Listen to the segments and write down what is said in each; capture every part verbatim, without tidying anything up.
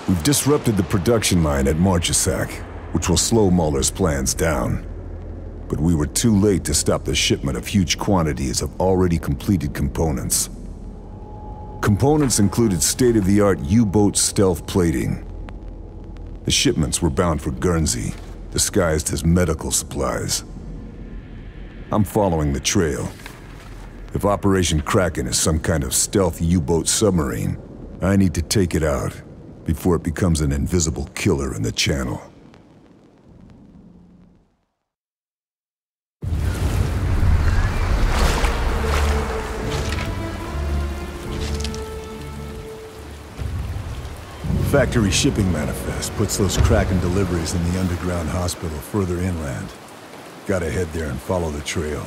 We've disrupted the production line at Marchesac, which will slow Muller's plans down. But we were too late to stop the shipment of huge quantities of already completed components. Components included state-of-the-art U-boat stealth plating. The shipments were bound for Guernsey, disguised as medical supplies. I'm following the trail. If Operation Kraken is some kind of stealth U-boat submarine, I need to take it out before it becomes an invisible killer in the channel. Factory shipping manifest puts those Kraken deliveries in the underground hospital further inland. Gotta head there and follow the trail.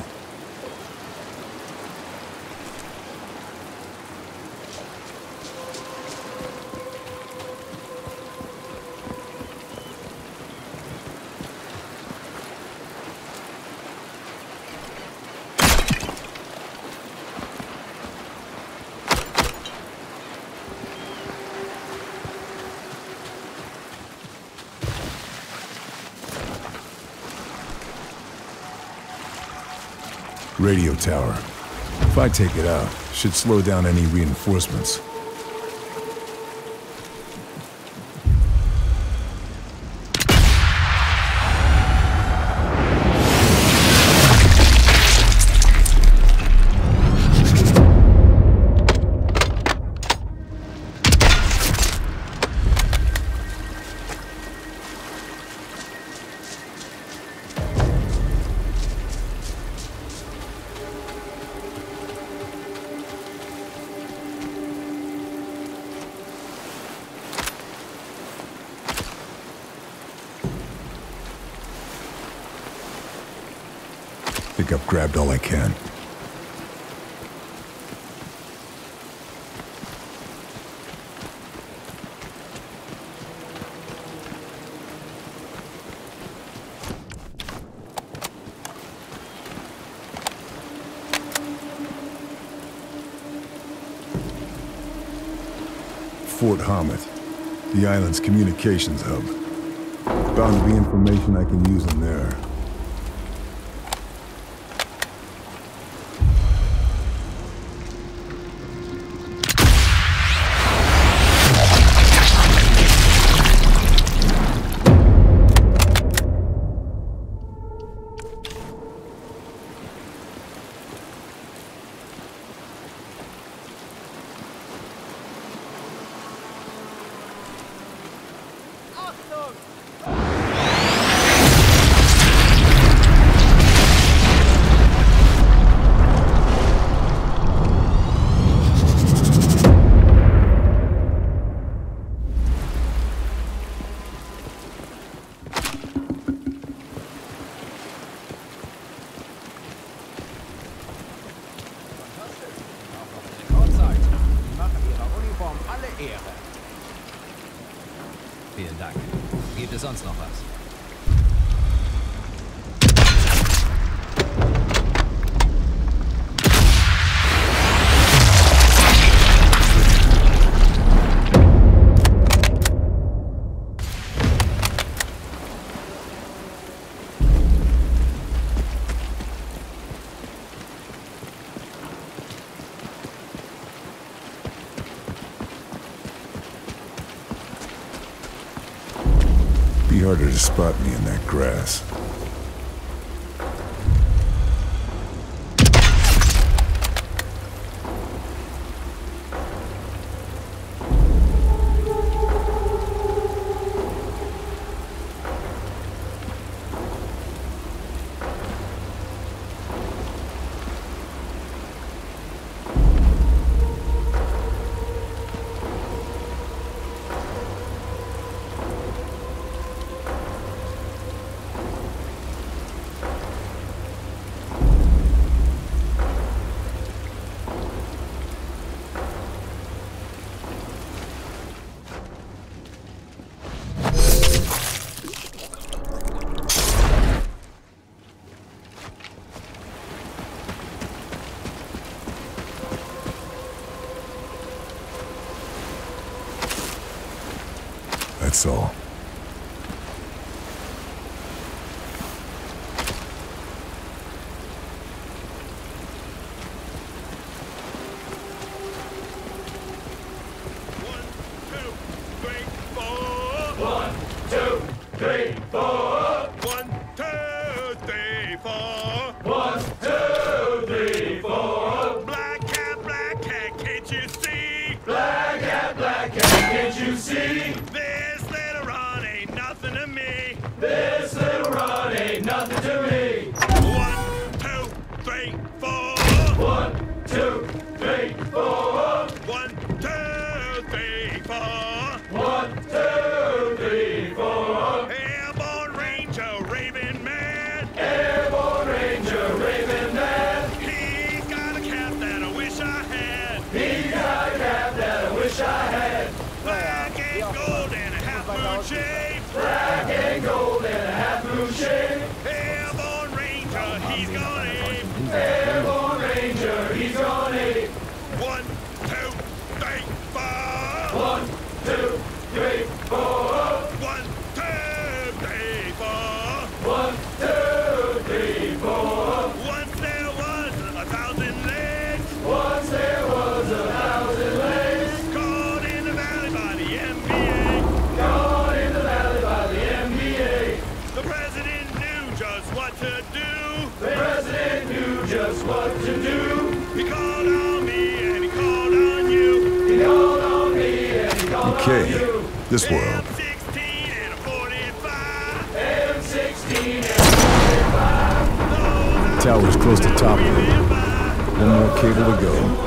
Radio tower. If I take it out, should slow down any reinforcements. think I've grabbed all I can. Fort Hamid, the island's communications hub. Bound to be information I can use in there. Vielen Dank. Gibt es sonst noch was? Be harder to spot me in that grass. that's all. Okay, this world. Tower's close to top of it. One more cable to go.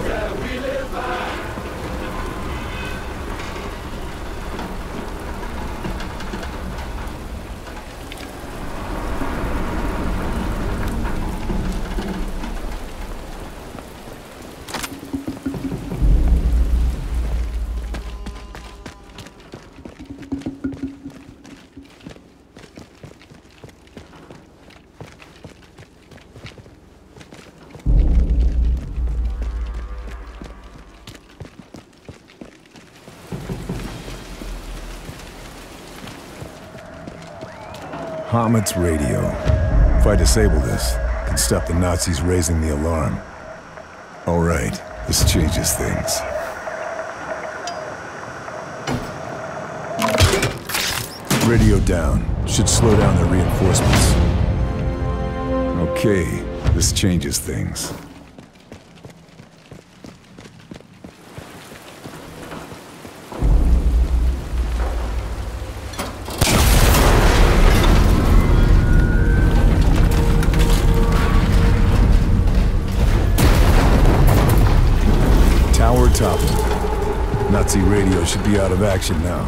Hammond's radio. If I disable this, I can stop the Nazis raising the alarm. All right, this changes things. Radio down. Should slow down their reinforcements. Okay, this changes things. Toppled. Nazi radio should be out of action now.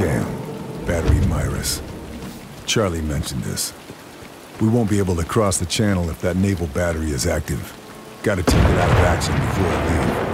Damn. Battery Myris. Charlie mentioned this. We won't be able to cross the channel if that naval battery is active. Gotta take it out of action before I leave.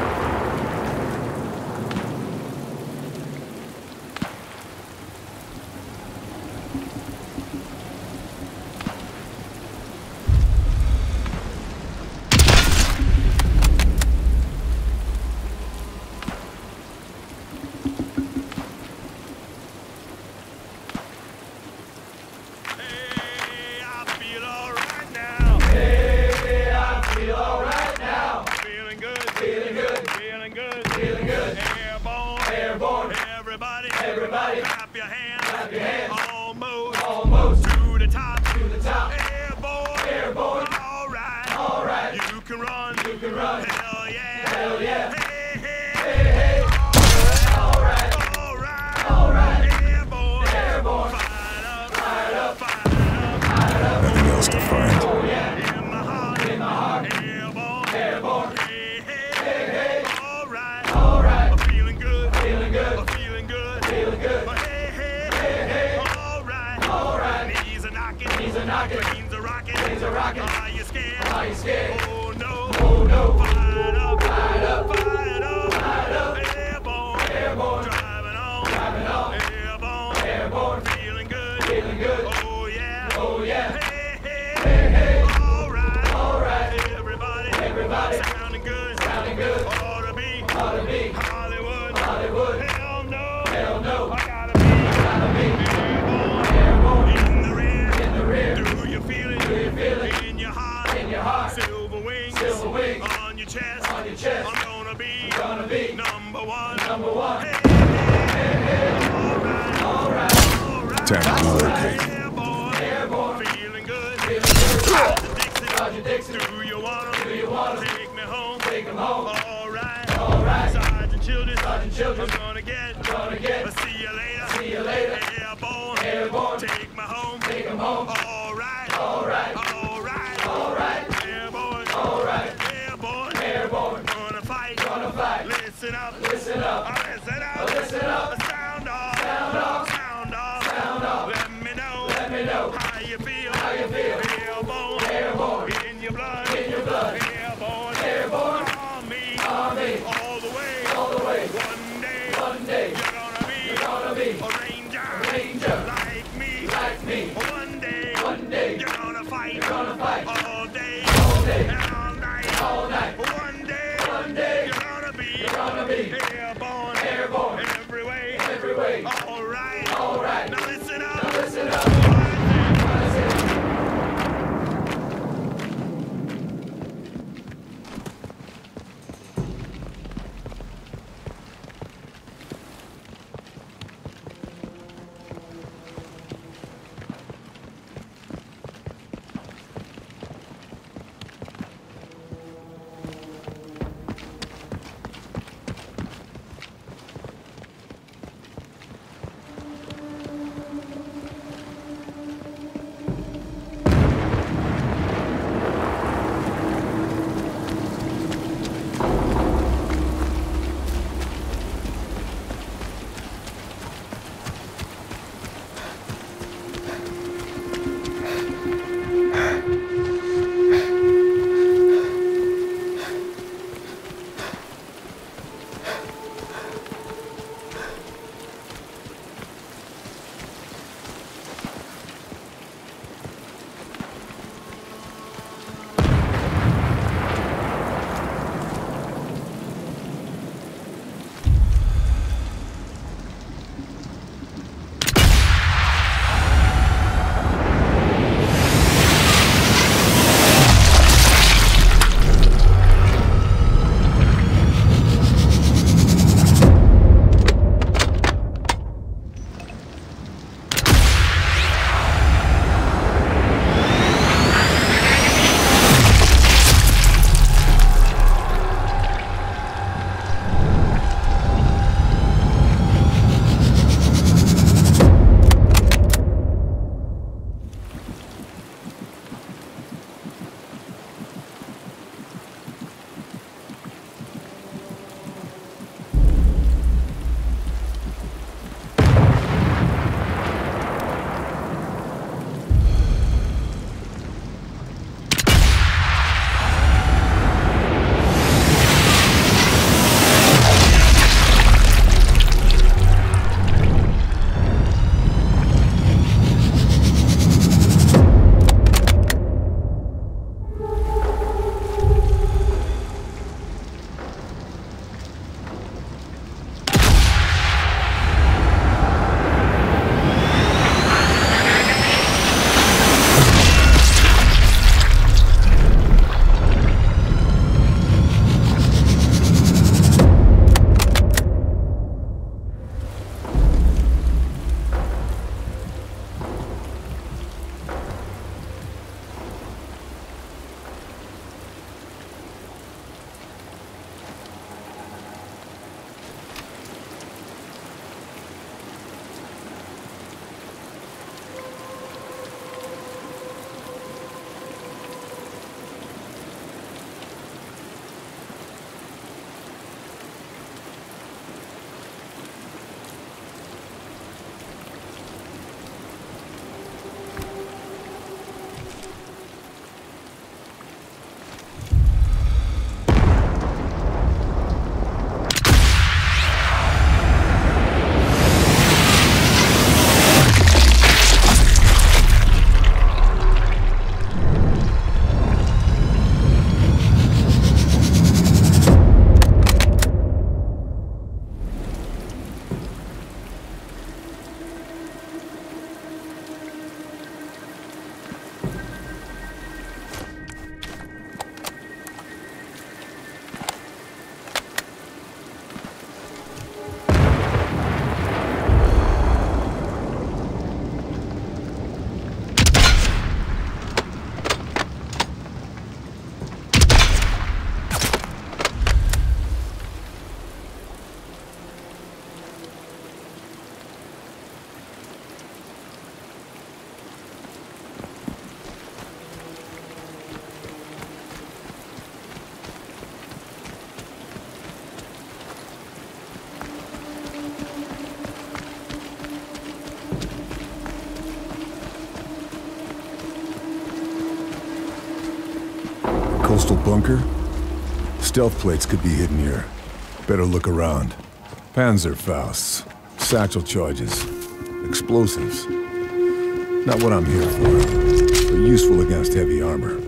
bunker? Stealth plates could be hidden here. Better look around. Panzerfausts, satchel charges, explosives. Not what I'm here for, but useful against heavy armor.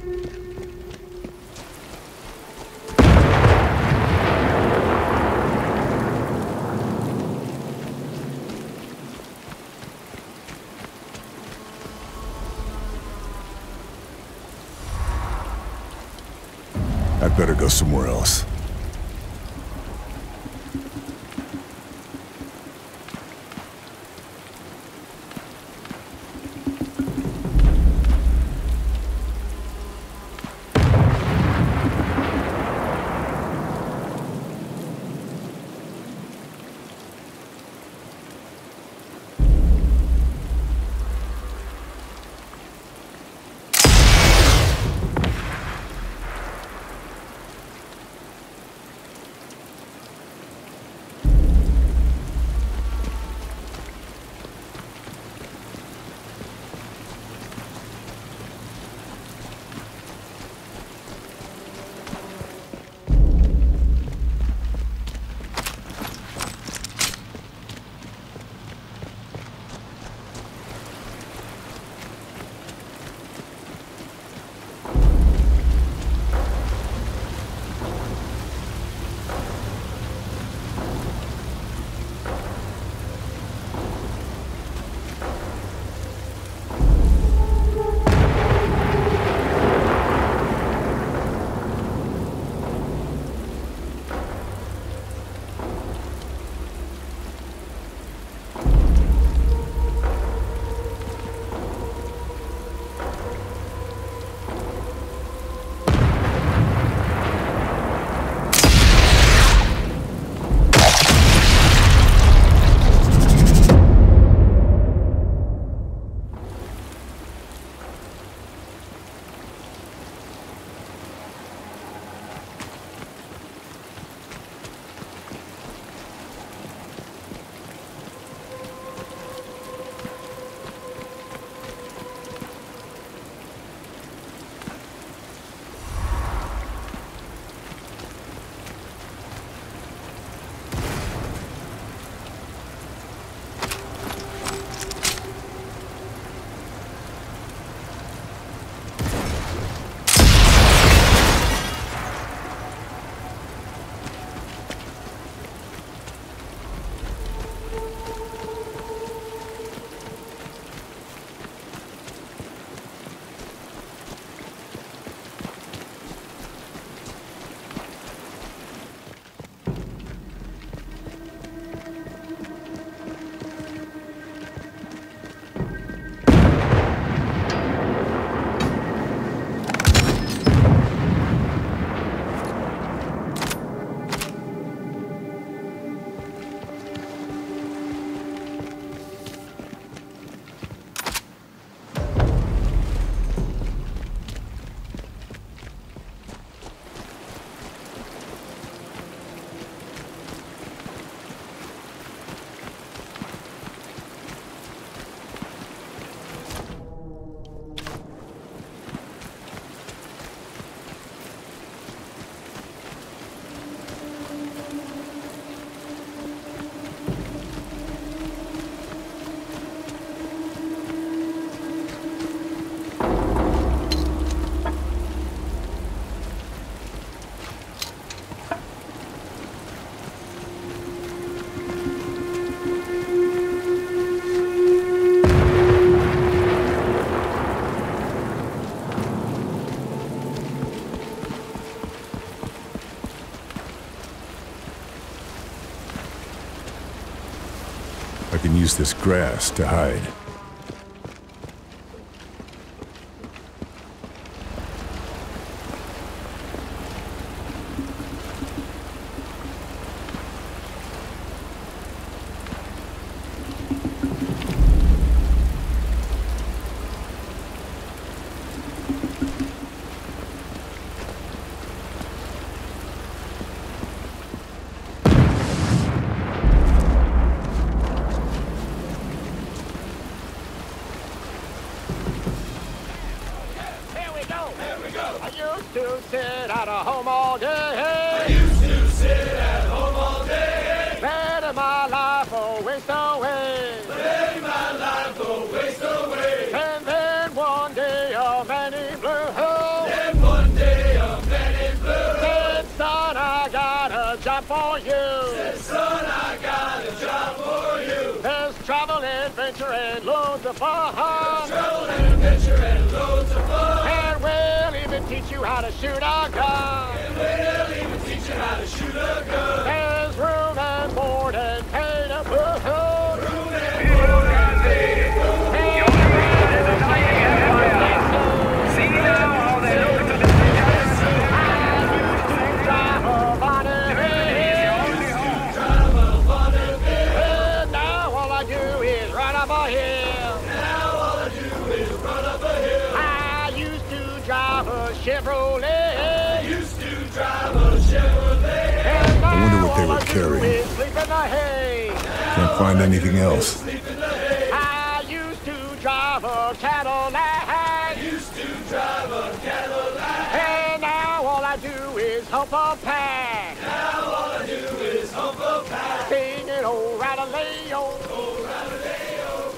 I'd better go somewhere else. I can use this grass to hide. I used to sit at home all day. I used to sit at home all day. Letting my life go waste away. Letting my life go waste away. And then one day a man in blue. Then one day a man in blue Said, son, I got a job for you. said, son, I got a job for you. There's travel, adventure, and loads of fun. Travel and adventure and loads of fun. And we'll even teach you how to shoot a gun. And we'll even teach you how to shoot a gun. There's room and board and pay to boot. Room and board and pay to boot. See now how they look to the drive a Bonneville. And now all I do is run up a hill. Now all I do is run up a hill. I used to drive a Chevrolet. I used to drive a Chevrolet. And I wonder now what they all were I do carrying. is sleep in the hay. Can't find anything else. Sleep in the hay. I used to drive a Cadillac. Used to drive a Cadillac. And now all I do is hump a pack. Now all I do is hump a pack. Singing old rattle-lay-o. Oh, rattle-day-o.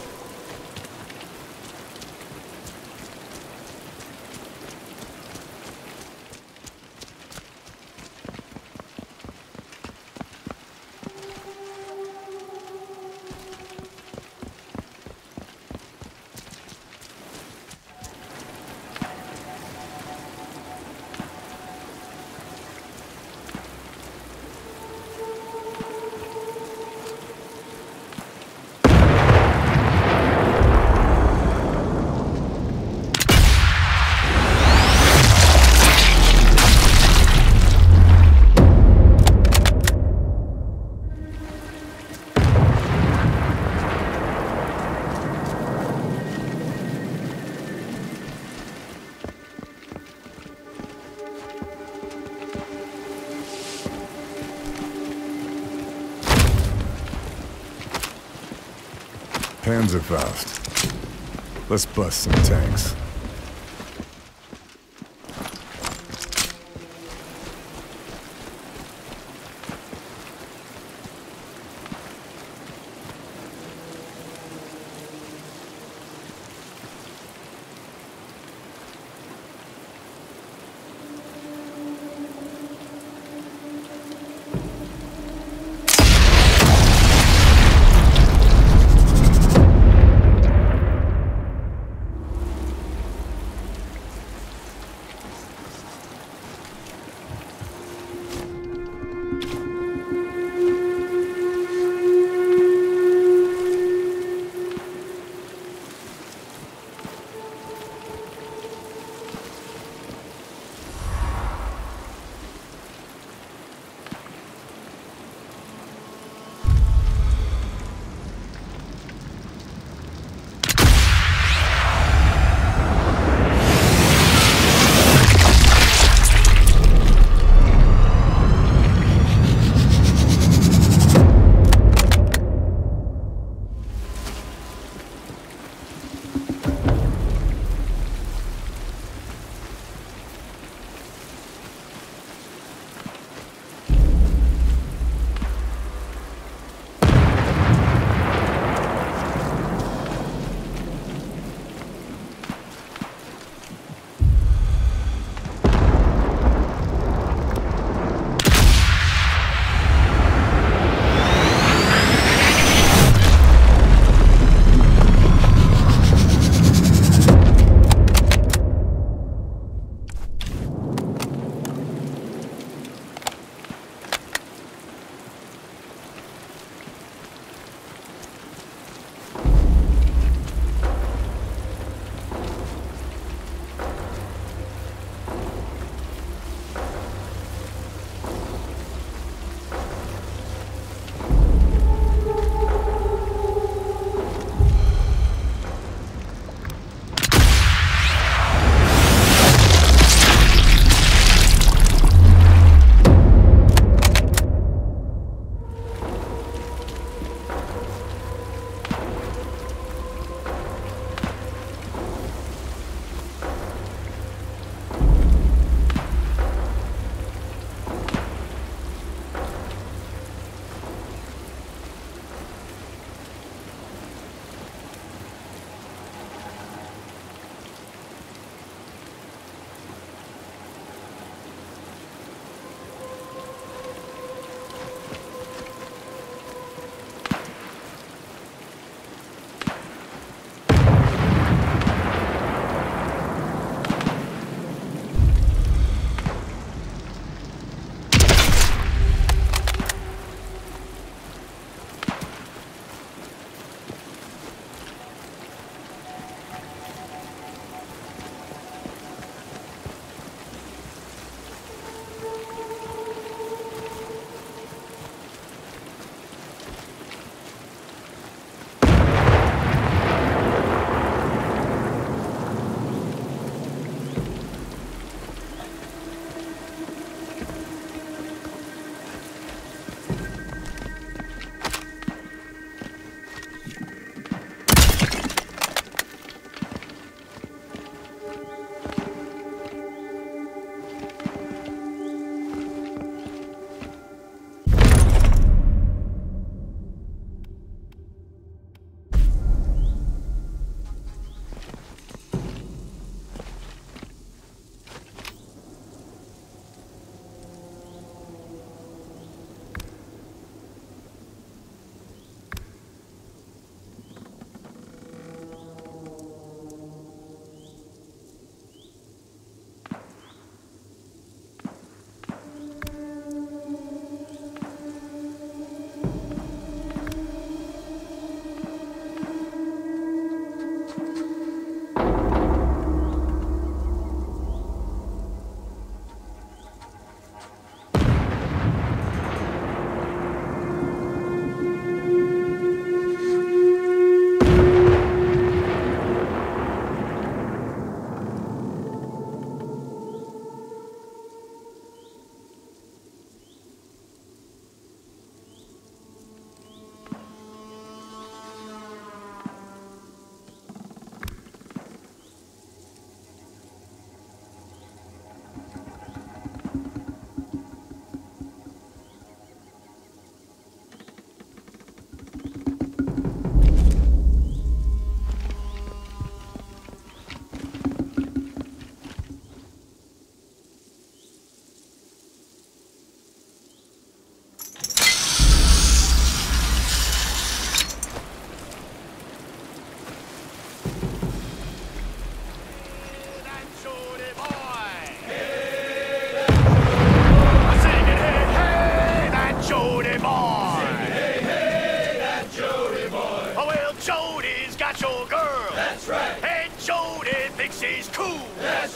Panzerfaust. Let's bust some tanks.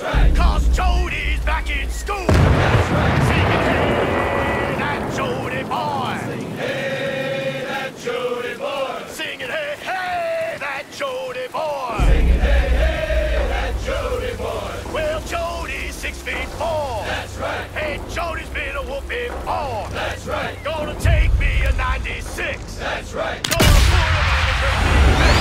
right. Cause Jody's back in school. That's right. Singing, hey, that Jody boy. Singing, hey, that Jody boy. Singing, hey, hey, that Jody boy. Singing, hey, hey, that Jody boy. Well, Jody's six feet four. That's right. And Jody's been a whooping four. That's right. Gonna take me a ninety-six. That's right. Gonna put him in the great big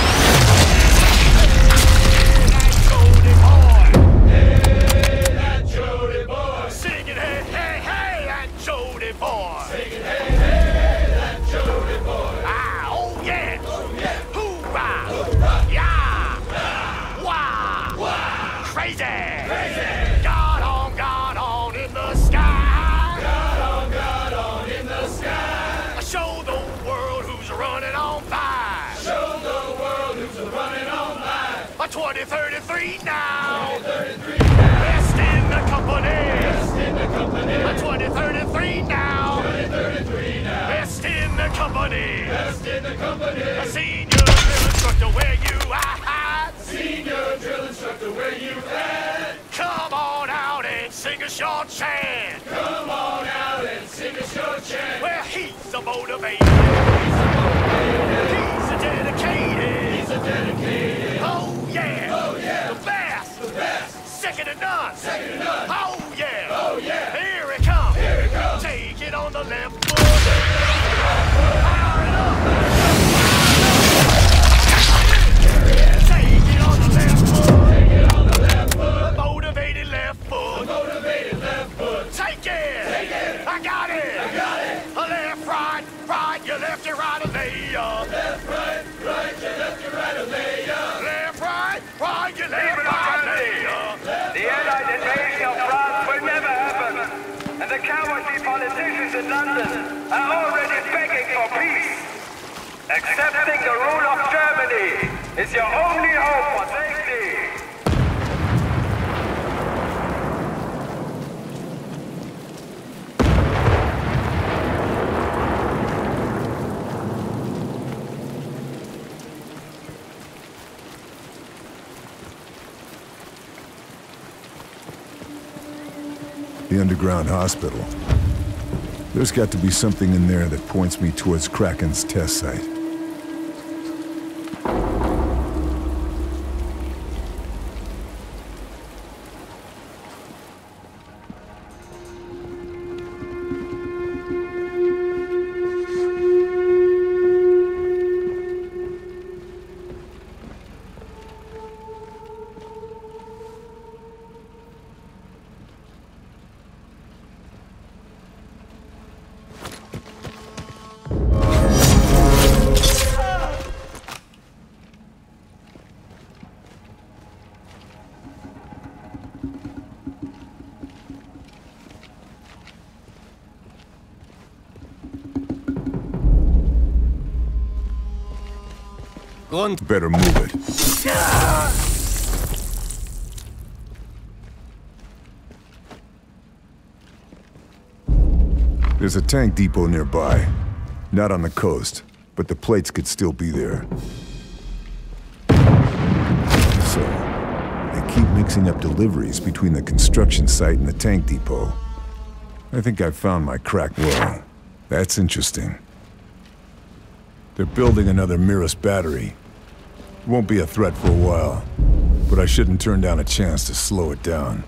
twenty thirty-three now. Best in the company. Best in the company. twenty thirty-three now. twenty thirty-three now. Best in the company. Best in the company. A senior drill instructor where you at? Senior drill instructor where you at? Come on out and sing us your chant. Come on out and sing us your chant. Well, he's a motivated. He's a motivated. He's a dedicated. He's a dedicated. Oh, yeah. Oh, yeah. The best. The best. Second to none. Second to none. Oh, yeah. Oh, yeah. Here it comes. Here it comes. Take it on the left foot. Take it on the left foot. Fire it up. Take it on the left foot. Take it on the left foot. Motivated left foot. Motivated left foot. Take it. Take it. I got it. I got it. A left, right, right. You left, you right, a lay up. Left, right, right. You left, you right, a lay up. Left, right, right. You left, right, lay up. The Allied invasion of France will never happen, and the cowardly politicians in London are already begging for peace. Accepting the rule of Germany is your only hope for safety. The underground hospital. There's got to be something in there that points me towards Kraken's test site. Better move it. There's a tank depot nearby. Not on the coast, but the plates could still be there. So, they keep mixing up deliveries between the construction site and the tank depot. I think I found my crack well. That's interesting. They're building another Mirus battery. Won't be a threat for a while, but I shouldn't turn down a chance to slow it down.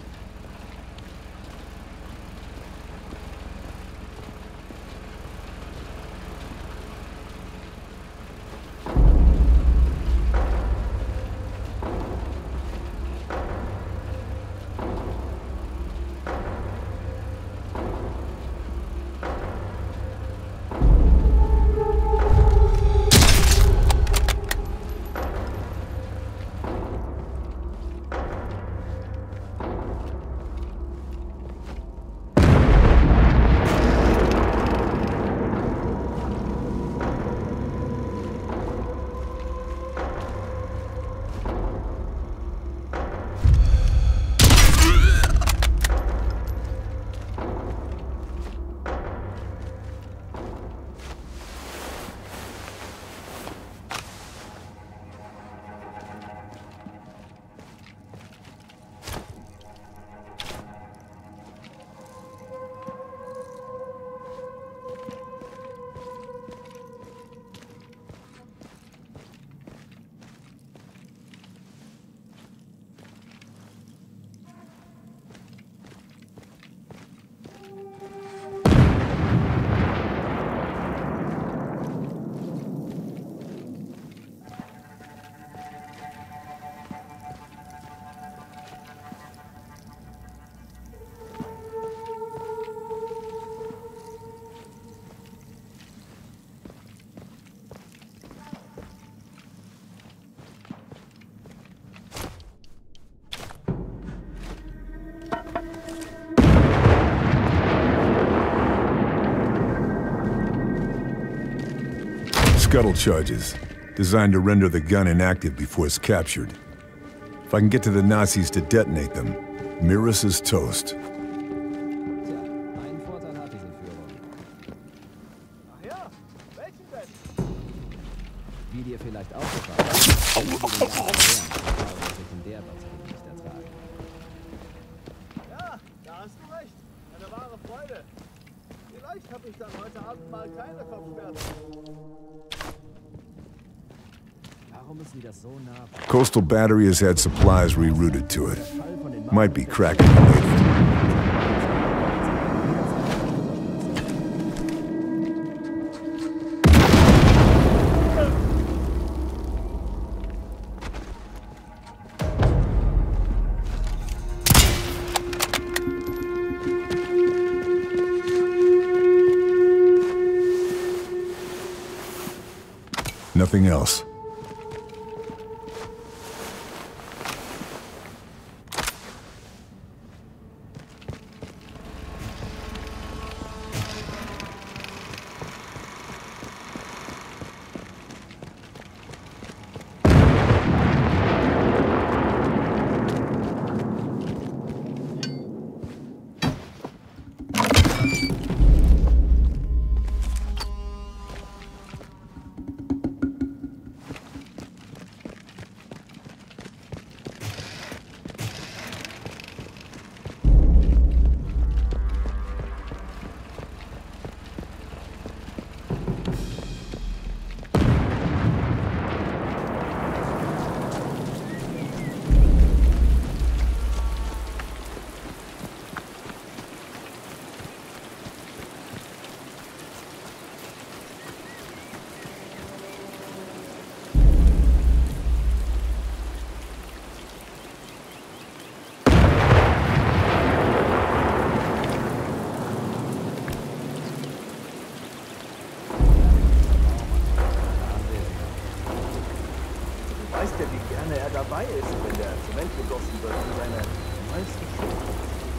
scuttle charges, designed to render the gun inactive before it's captured. If I can get to the Nazis to detonate them, Miras is toast. Tja, einen Vorteil hat diese Führung. Ach ja, welchen denn? Wie dir vielleicht aufgefallen ist, sind die Jahre Sekundärbatterien nicht ertragen. Ja, da hast du recht. Eine wahre Freude. Vielleicht habe ich dann heute Abend mal keine Kopfschmerzen. Warum ist sie das so nah? Coastal Battery has had supplies rerouted to it. Might be Kraken related. Nothing else. Dabei ist, wenn der Zement gegossen wird in seine meisten Schuhe.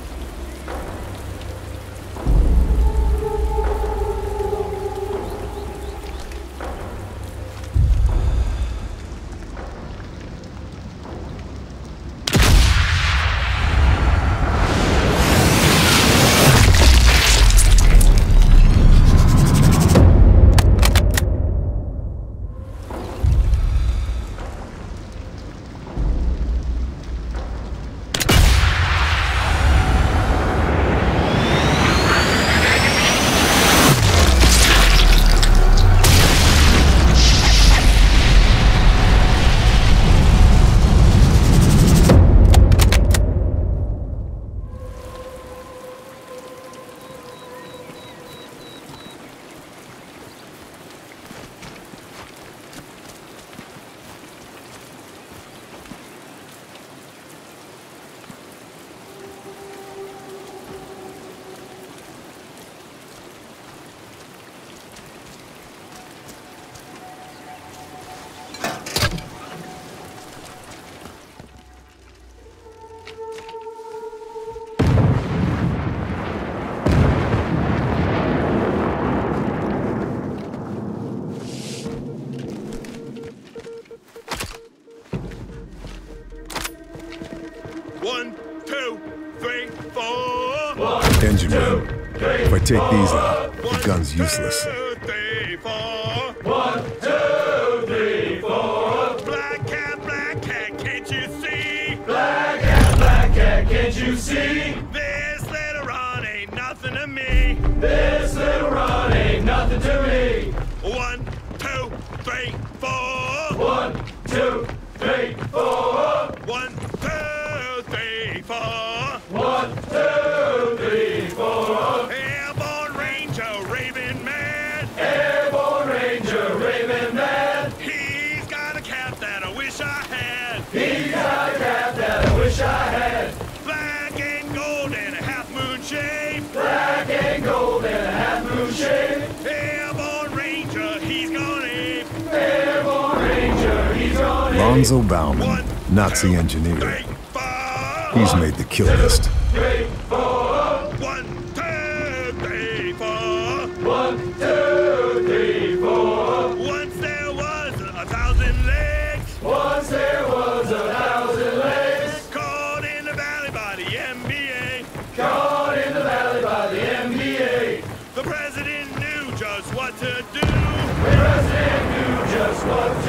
One, two, three, four. One, engine room. If I take these out, the gun's useless. Two, three, four. One, two, three, four. Black cat, black cat, can't you see? Black cat, black cat, can't you see? This little run ain't nothing to me. This little run ain't nothing to me. One, two, three, four. One, two, three, four. One, two, three, four. One, two, three, four. Airborne Ranger, Raven Man. Airborne Ranger, Raven Man. He's got a cap that I wish I had. He's got a cap that I wish I had. Black and gold and a half moon shape. Black and gold and a half moon shape. Airborne Ranger, he's gonna ape. Airborne Ranger, he's gonna Lonzo Bauman, Nazi engineer. Three, four. He's made the kill list. three, four. One, two, three, four. One, two, three, four. Once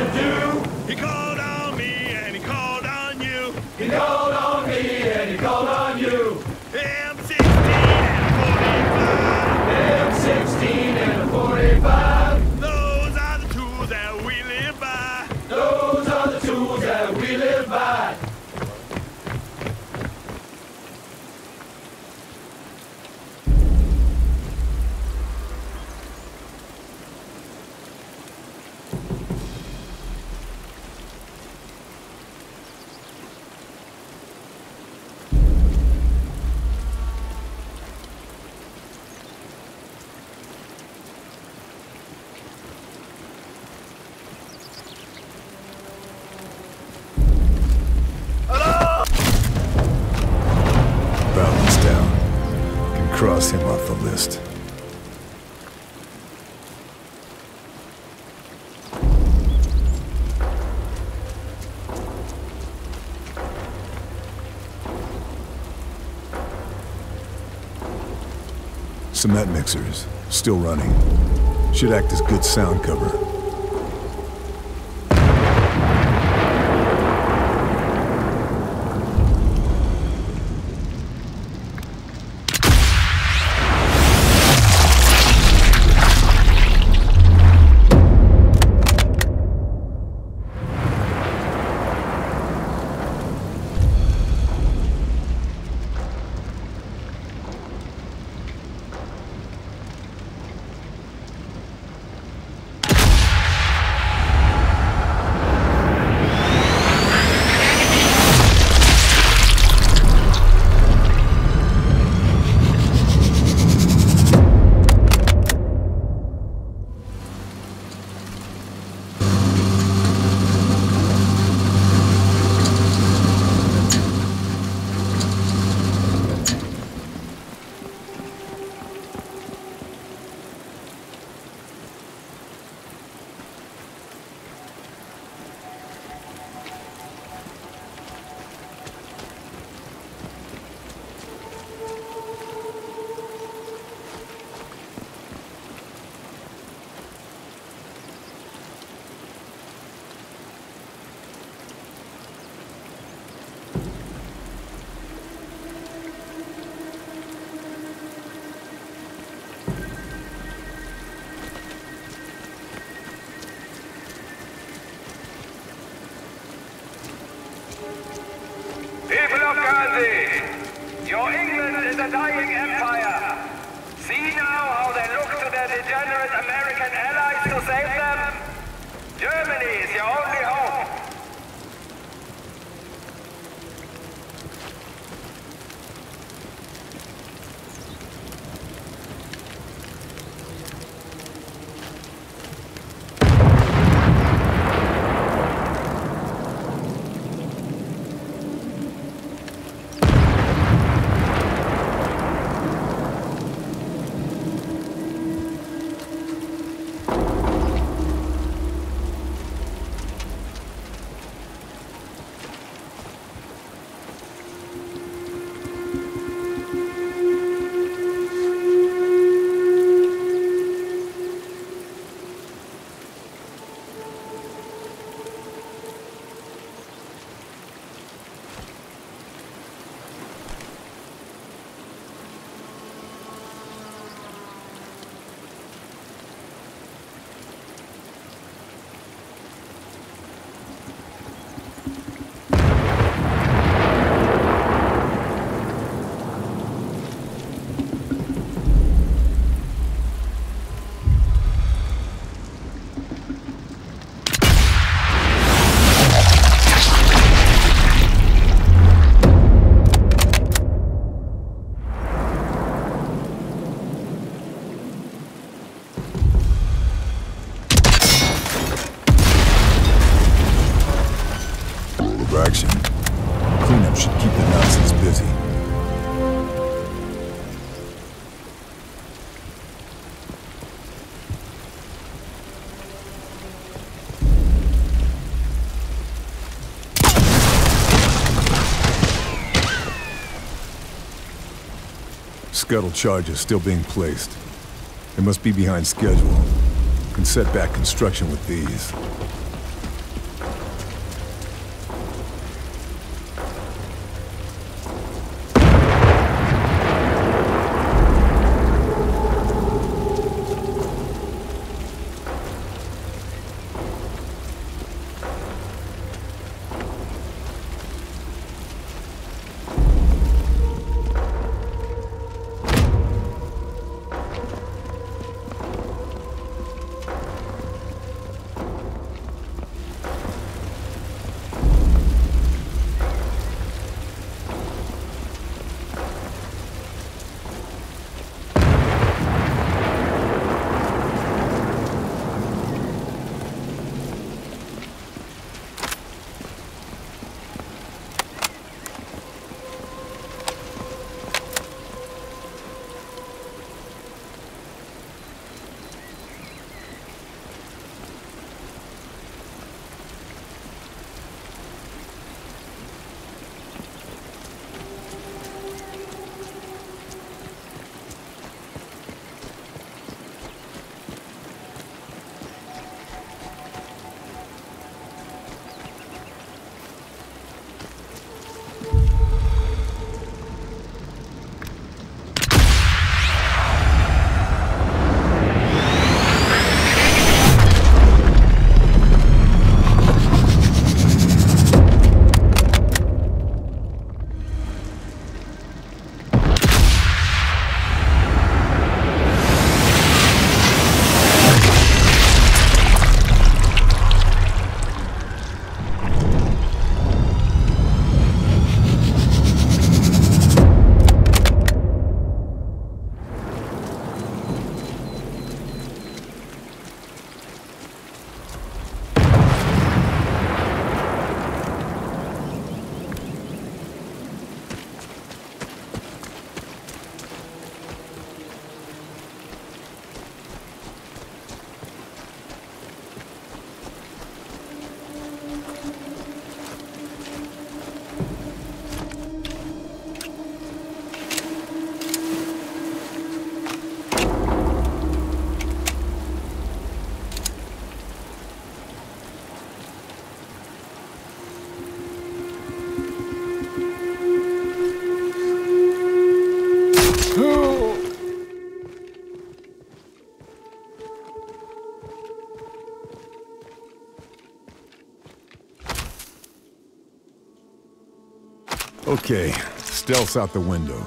to do. He called on me and he called on you. He called on me and he called on you. M sixteen and forty-five. M sixteen and a forty-five. Those are the tools that we live by. Those are the tools that we live by. Cross him off the list. Cement mixers, still running. Should act as good sound cover. People of Guernsey, your England is a dying empire. See now how they look to their degenerate American allies to save them? Germany is your only hope. Action. Cleanup should keep the Nazis busy. Scuttle charges still being placed. They must be behind schedule. Can set back construction with these. Okay, stealth's out the window.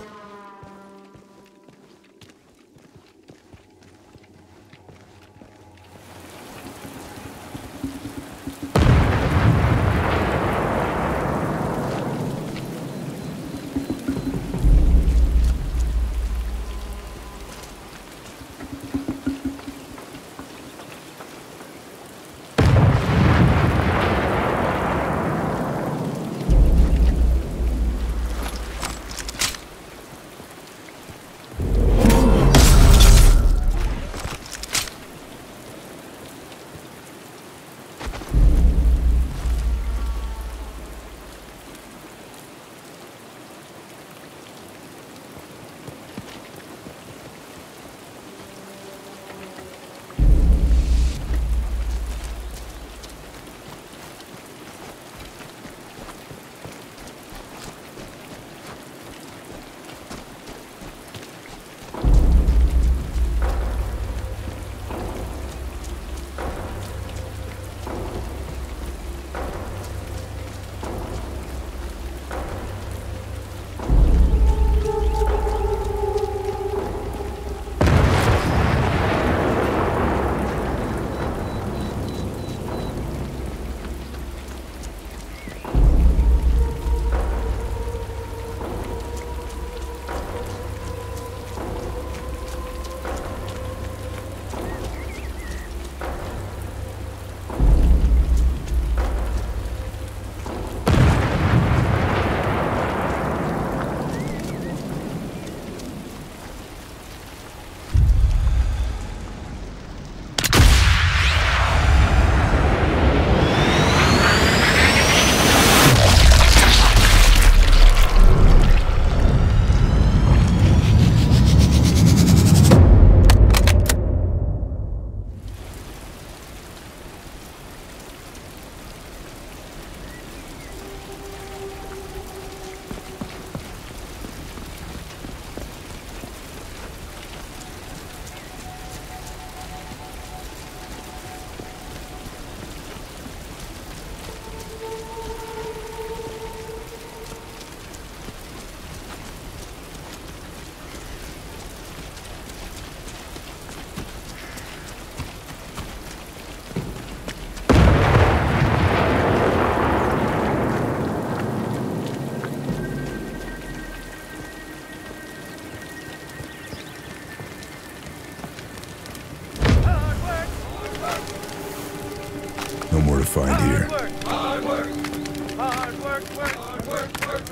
No more to find here. Hard work. Hard work, work. Hard work, work.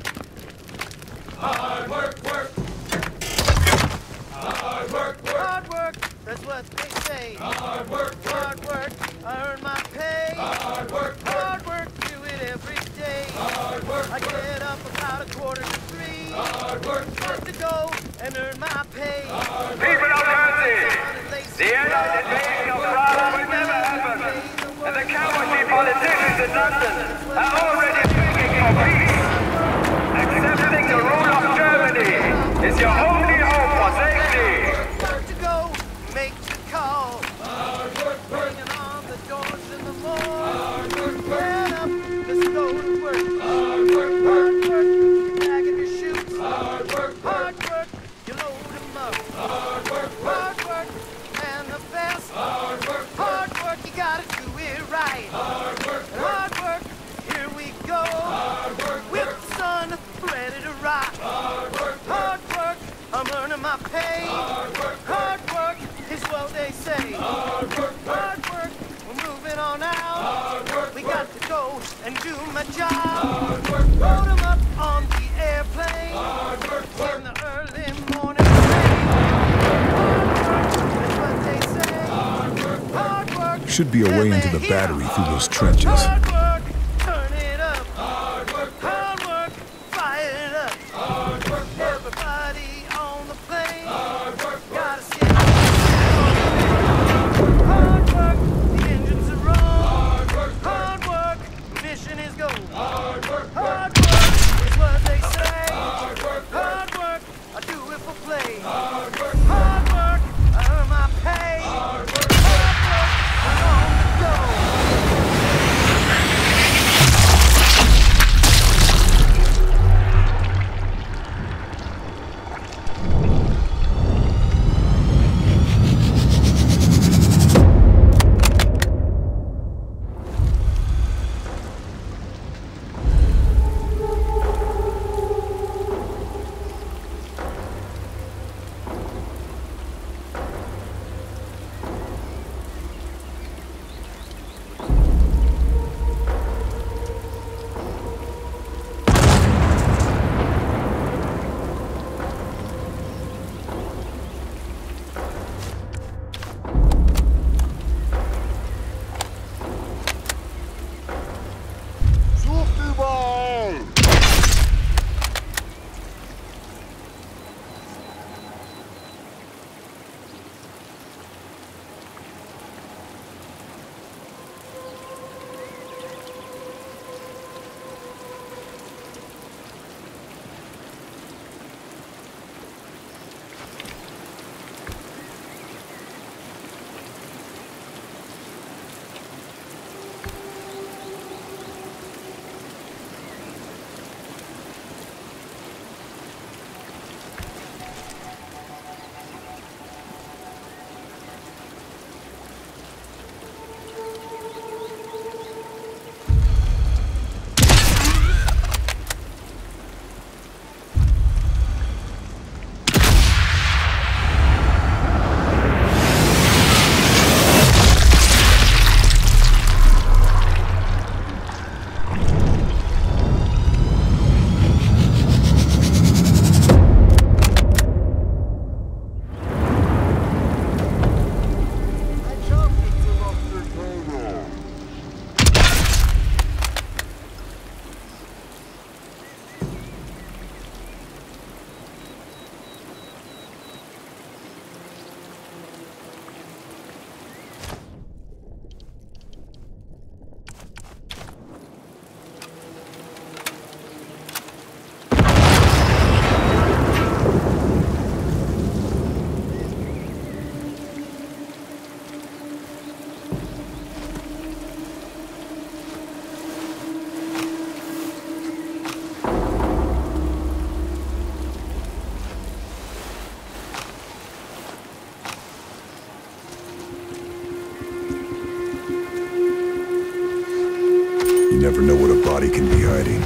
Hard work, work. Hard work, work. Hard work, that's what they say. Hard work, hard work. I earn my pay. Hard work, hard work. Do it every day. Hard work, I get up about a quarter to three. Hard work, work to go and earn my pay. People of Guernsey, the Allied invasion of France will never happen. And the cowardly politicians in London are already begging for peace. Accepting the rule of Germany is your only hope for safety. Work to go, make the call. Bringing on the doors in the morning. Get up, let's go to work. Hard work, hard work, bagging your shoes. Hard work, hard work, you load them up. Hard work, hard work, and the best. Hard work, hard work, you gotta do it right. Hard work, hard work, here we go. Hard work, with the sun ready to rock. Hard work, hard work, I'm earning my pay. Hard work, hard work is what they say. Hard work, hard work, we're moving on out. Hard work, we got to go and do my job. Hard work, load them up on the airplane. Hard work, in the early morning rain. Hard work is what they say. Hard work, hard work. Should be a way into the battery through those trenches. Hard work, turn it up. Hard work, hard work, fire it up. Hard work, everybody on the plane. Hard work, gotta sit. Hard work, the engines are wrong. Hard work, hard work, mission is go. Hard work, hard work is what they say. Hard work, hard work, I do it for play. Hard work, hard work, I earn my pay. Hard work, hard work, I'm on the go. You never know what a body can be hiding.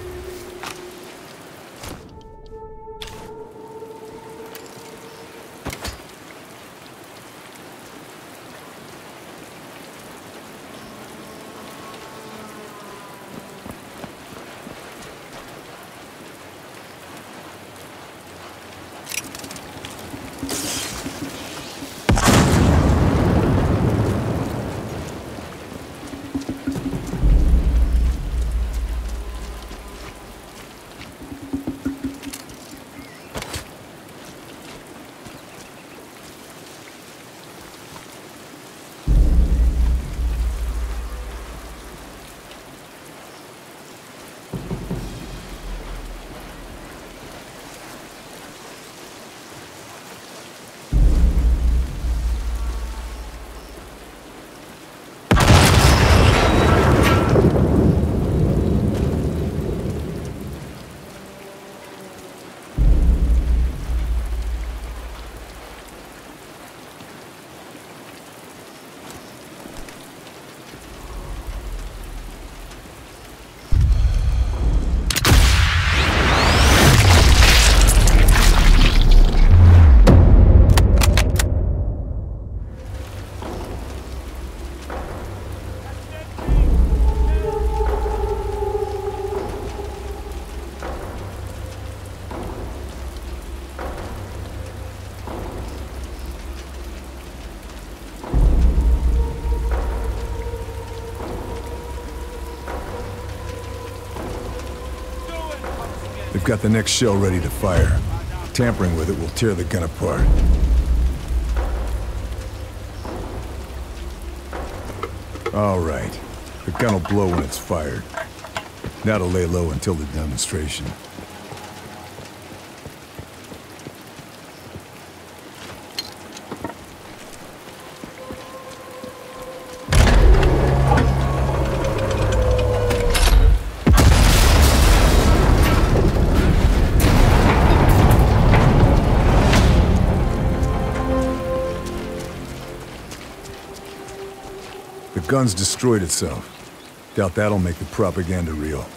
They've got the next shell ready to fire. Tampering with it will tear the gun apart. All right. The gun will blow when it's fired. Now to lay low until the demonstration. The gun's destroyed itself. Doubt that'll make the propaganda real.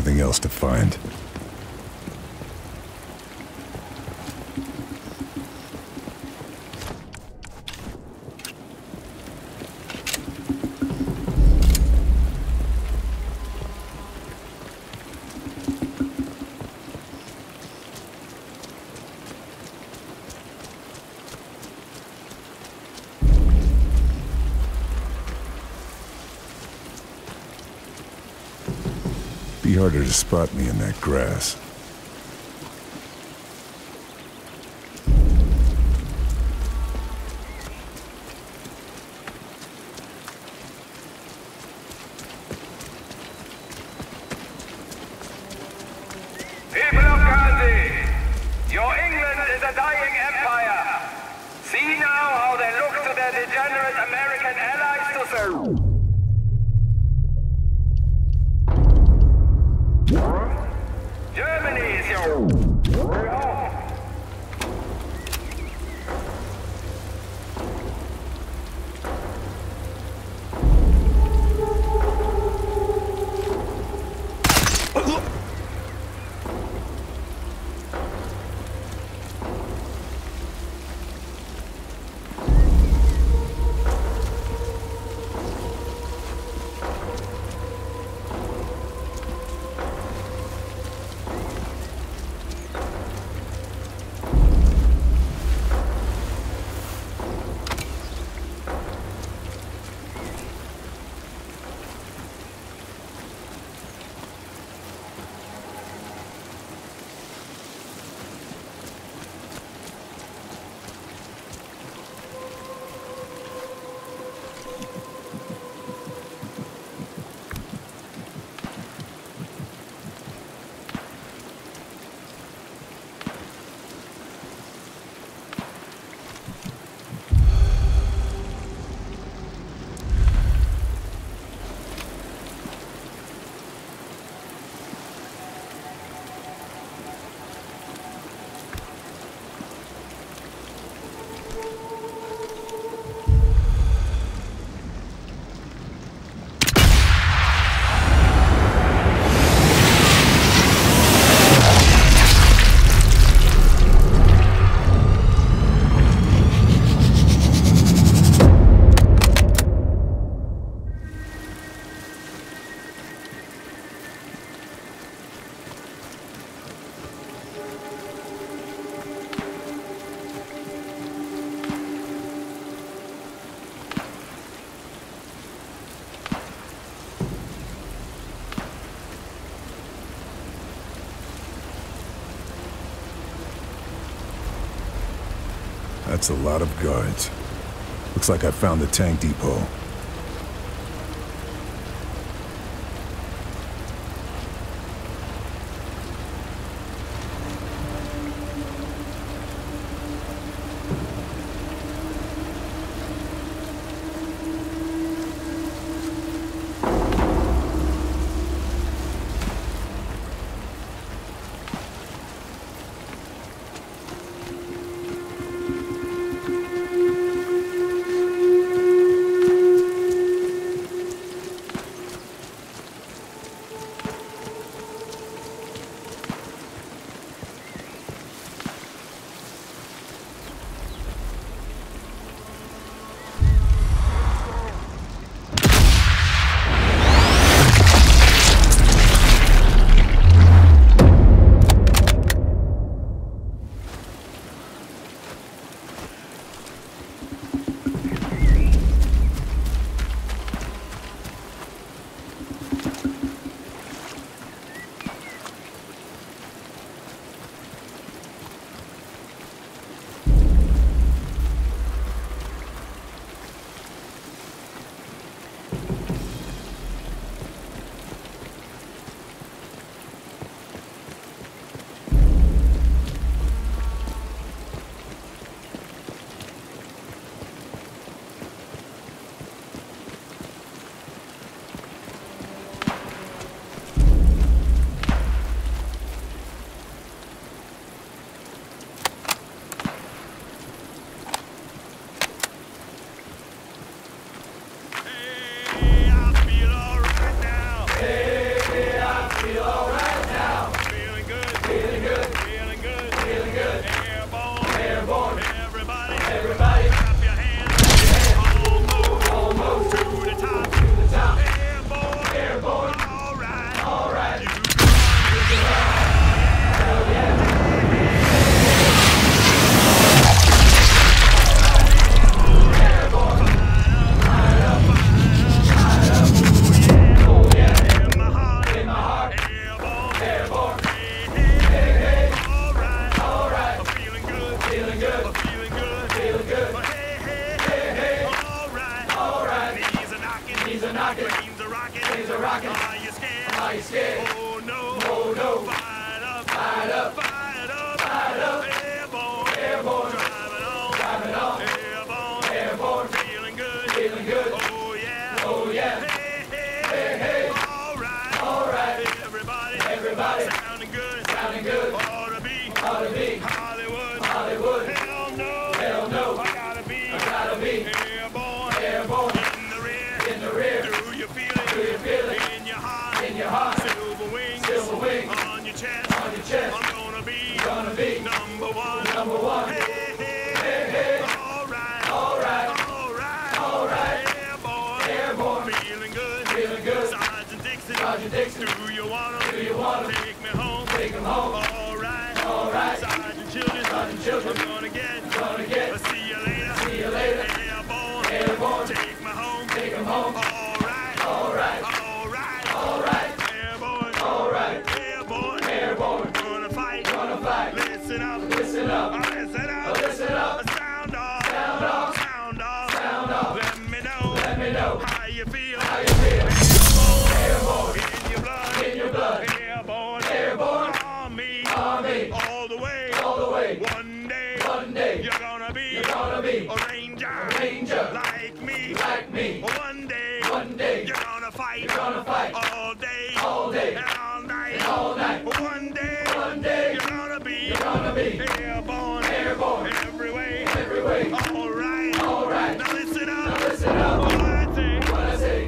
nothing else to find. Be harder to spot me in that grass. People of Guernsey, your England is a dying empire. See now how they look to their degenerate American allies to serve. Germany is your home. That's a lot of guards. Looks like I found the tank depot. one. Number one. Hey, hey, Hey, hey. all right, All right. all right, All right. airborne, Airborne. feeling good, Feeling good. Sergeant Dixon, Sergeant Dixon. do you wanna, Do you wanna take me home, take 'em home? all right, All right. Sergeant Children, Sergeant Children. I'm gonna get, Gonna get. see you later, See you later. airborne, Airborne. take me home, Take 'em home. all right, All right. all right, All right. airborne, All right. airborne, Airborne. gonna fight, Gonna fight. listen up, Listen up. listen up, Listen up. sound off, Sound off. sound off, Sound off. let me know, Let me know how you feel, how you feel. airborne, in your blood, In your blood. airborne, Airborne. army, Army. all the way, All the way. one day, One day. you're gonna be, You're gonna be a ranger, a ranger. like me, Like me. one day, One day. you're gonna fight, You're gonna fight. all day, All day. and all night, And all night. one day, One day. you're gonna be, You're gonna be airborne, airborne. every way, Every way. all right, All right. now listen up, Now listen up. what I say. What I say.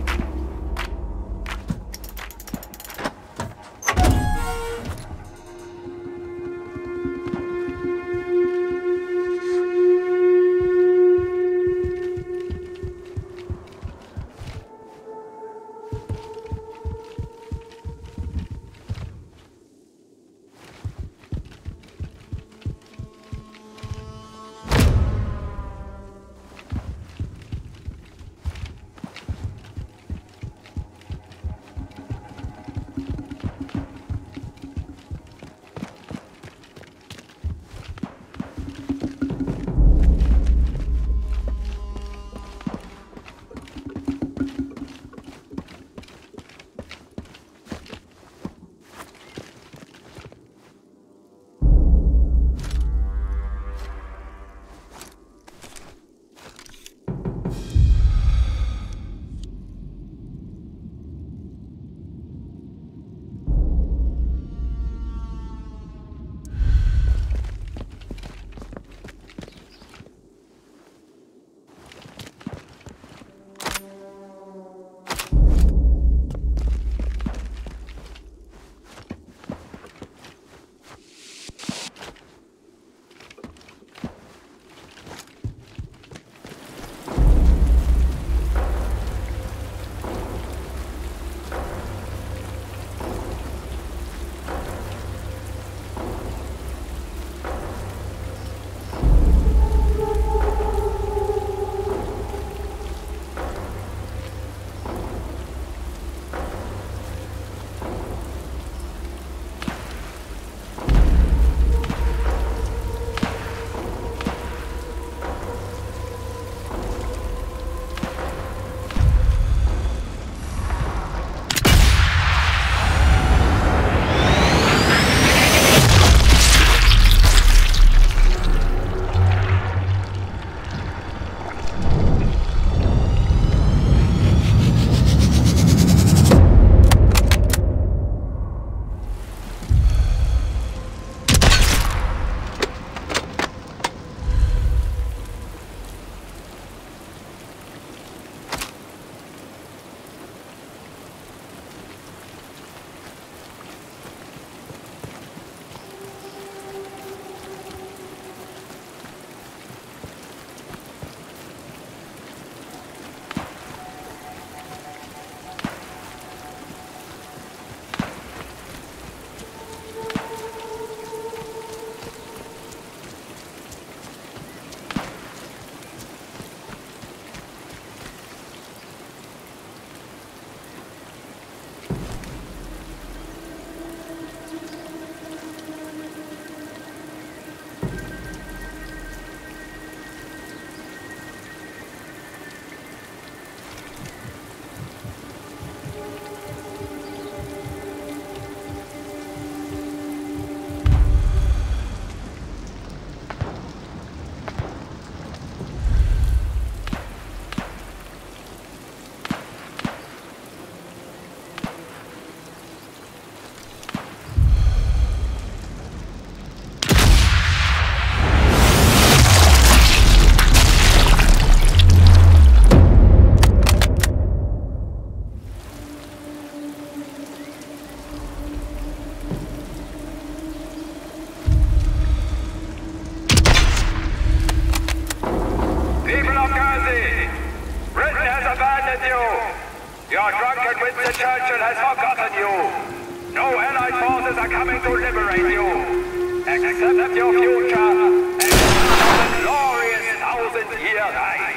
Your drunken Winston Churchill has forgotten you. No Allied forces are coming to liberate you. Accept your future and the glorious thousand-year Reich.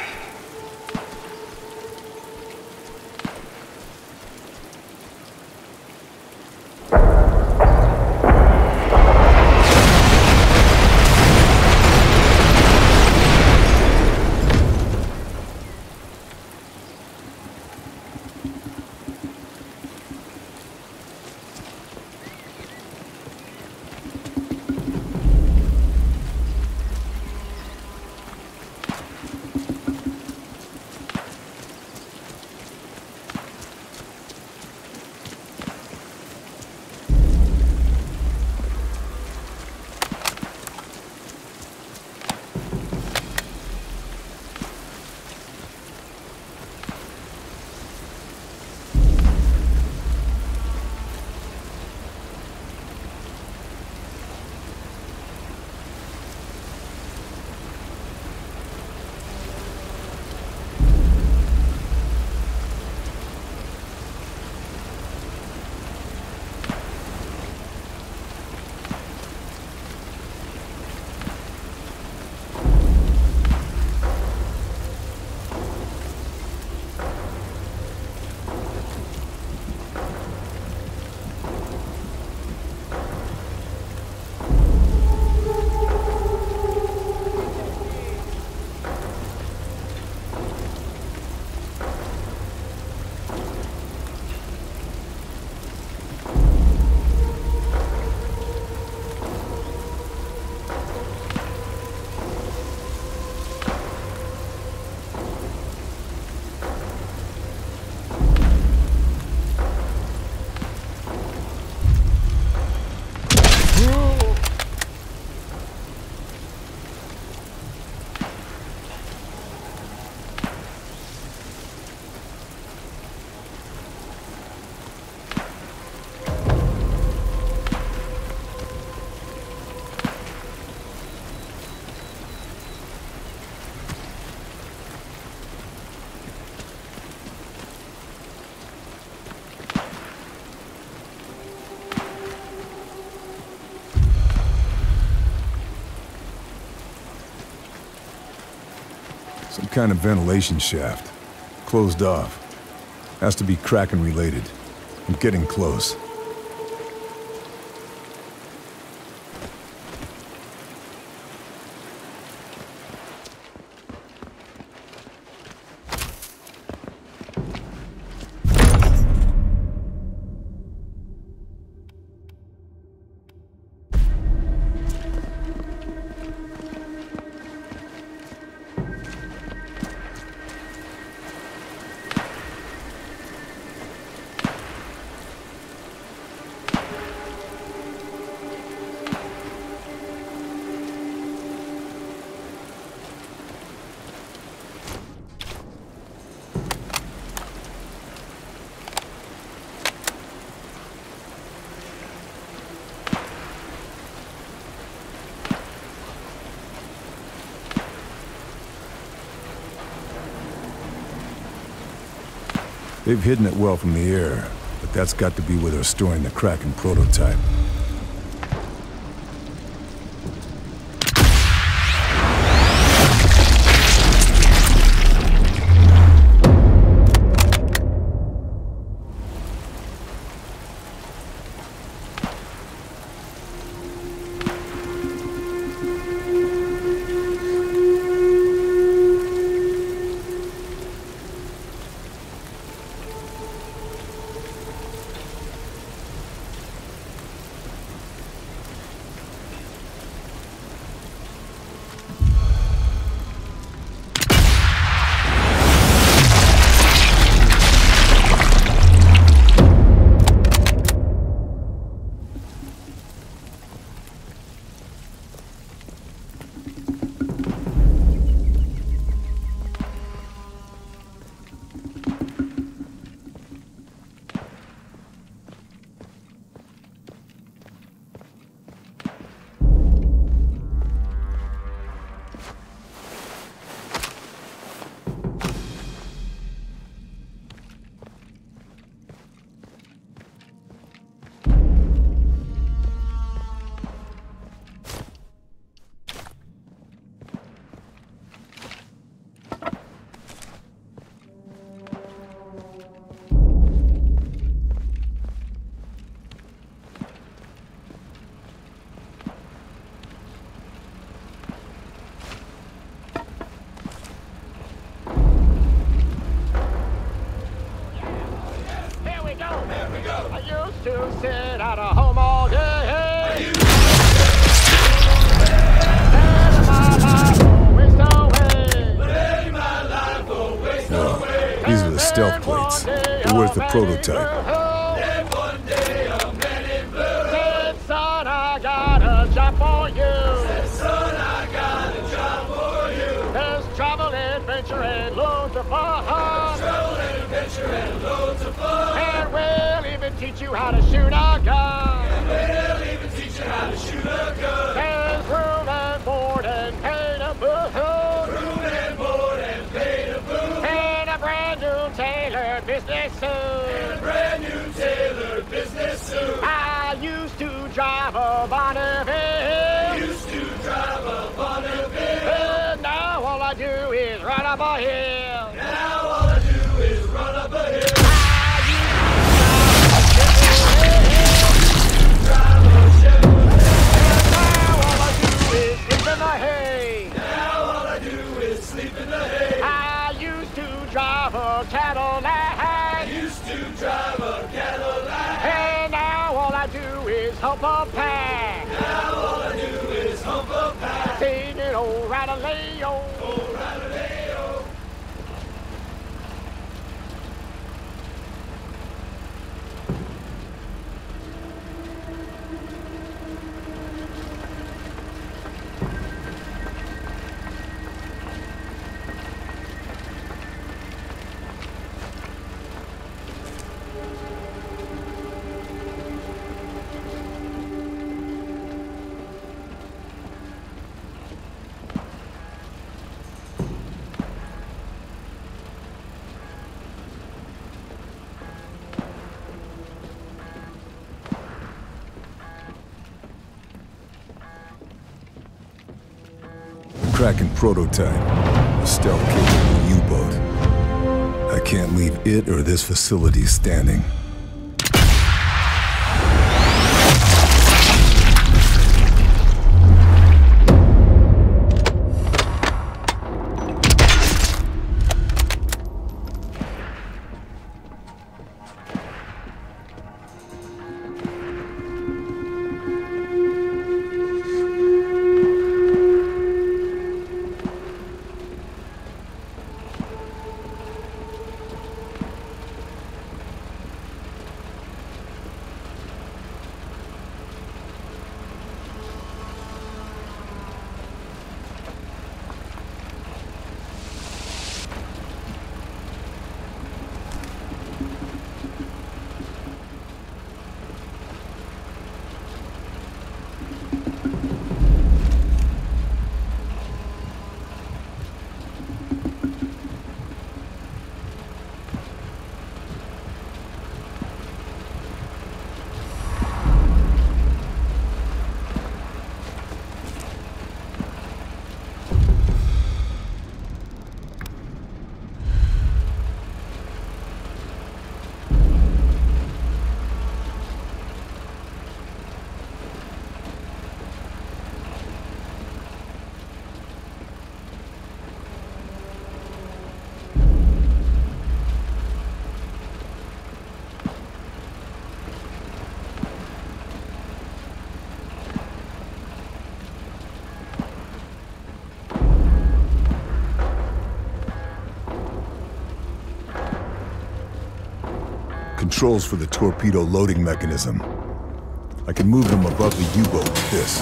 Some kind of ventilation shaft. Closed off. Has to be Kraken related. I'm getting close. They've hidden it well from the air, but that's got to be where they're storing the Kraken prototype. Where's the prototype? Then one day a man in blue Said, son, I got a job for you. said, son, I got a job for you. There's travel, adventure, and loads of fun. Travel and adventure and loads of fun. And we'll even teach you how to shoot a gun. We'll even teach you how to shoot a gun. There's room and board and pay to boot. Room and board and pay to boot. And a brand new tailored business A suit. brand new tailored business suit. I used to drive a Bonneville. Used to drive a Bonneville. And now all I do is run up a hill. Now all I do is run up a hill. Drive a Chevrolet. Now all I do is sleep in the hay. Now all I do is sleep in the hay. I used to drive a Cadillac. Used to drive a Cadillac. And now all I do is hump a pack. Now all I do is hump a pack. Singing old Rattle-a-Leo. Oh, Rattle-a-Leo. Cracking prototype. A stealth-capable U-boat. I can't leave it or this facility standing. Controls for the torpedo loading mechanism. I can move them above the U-boat with this.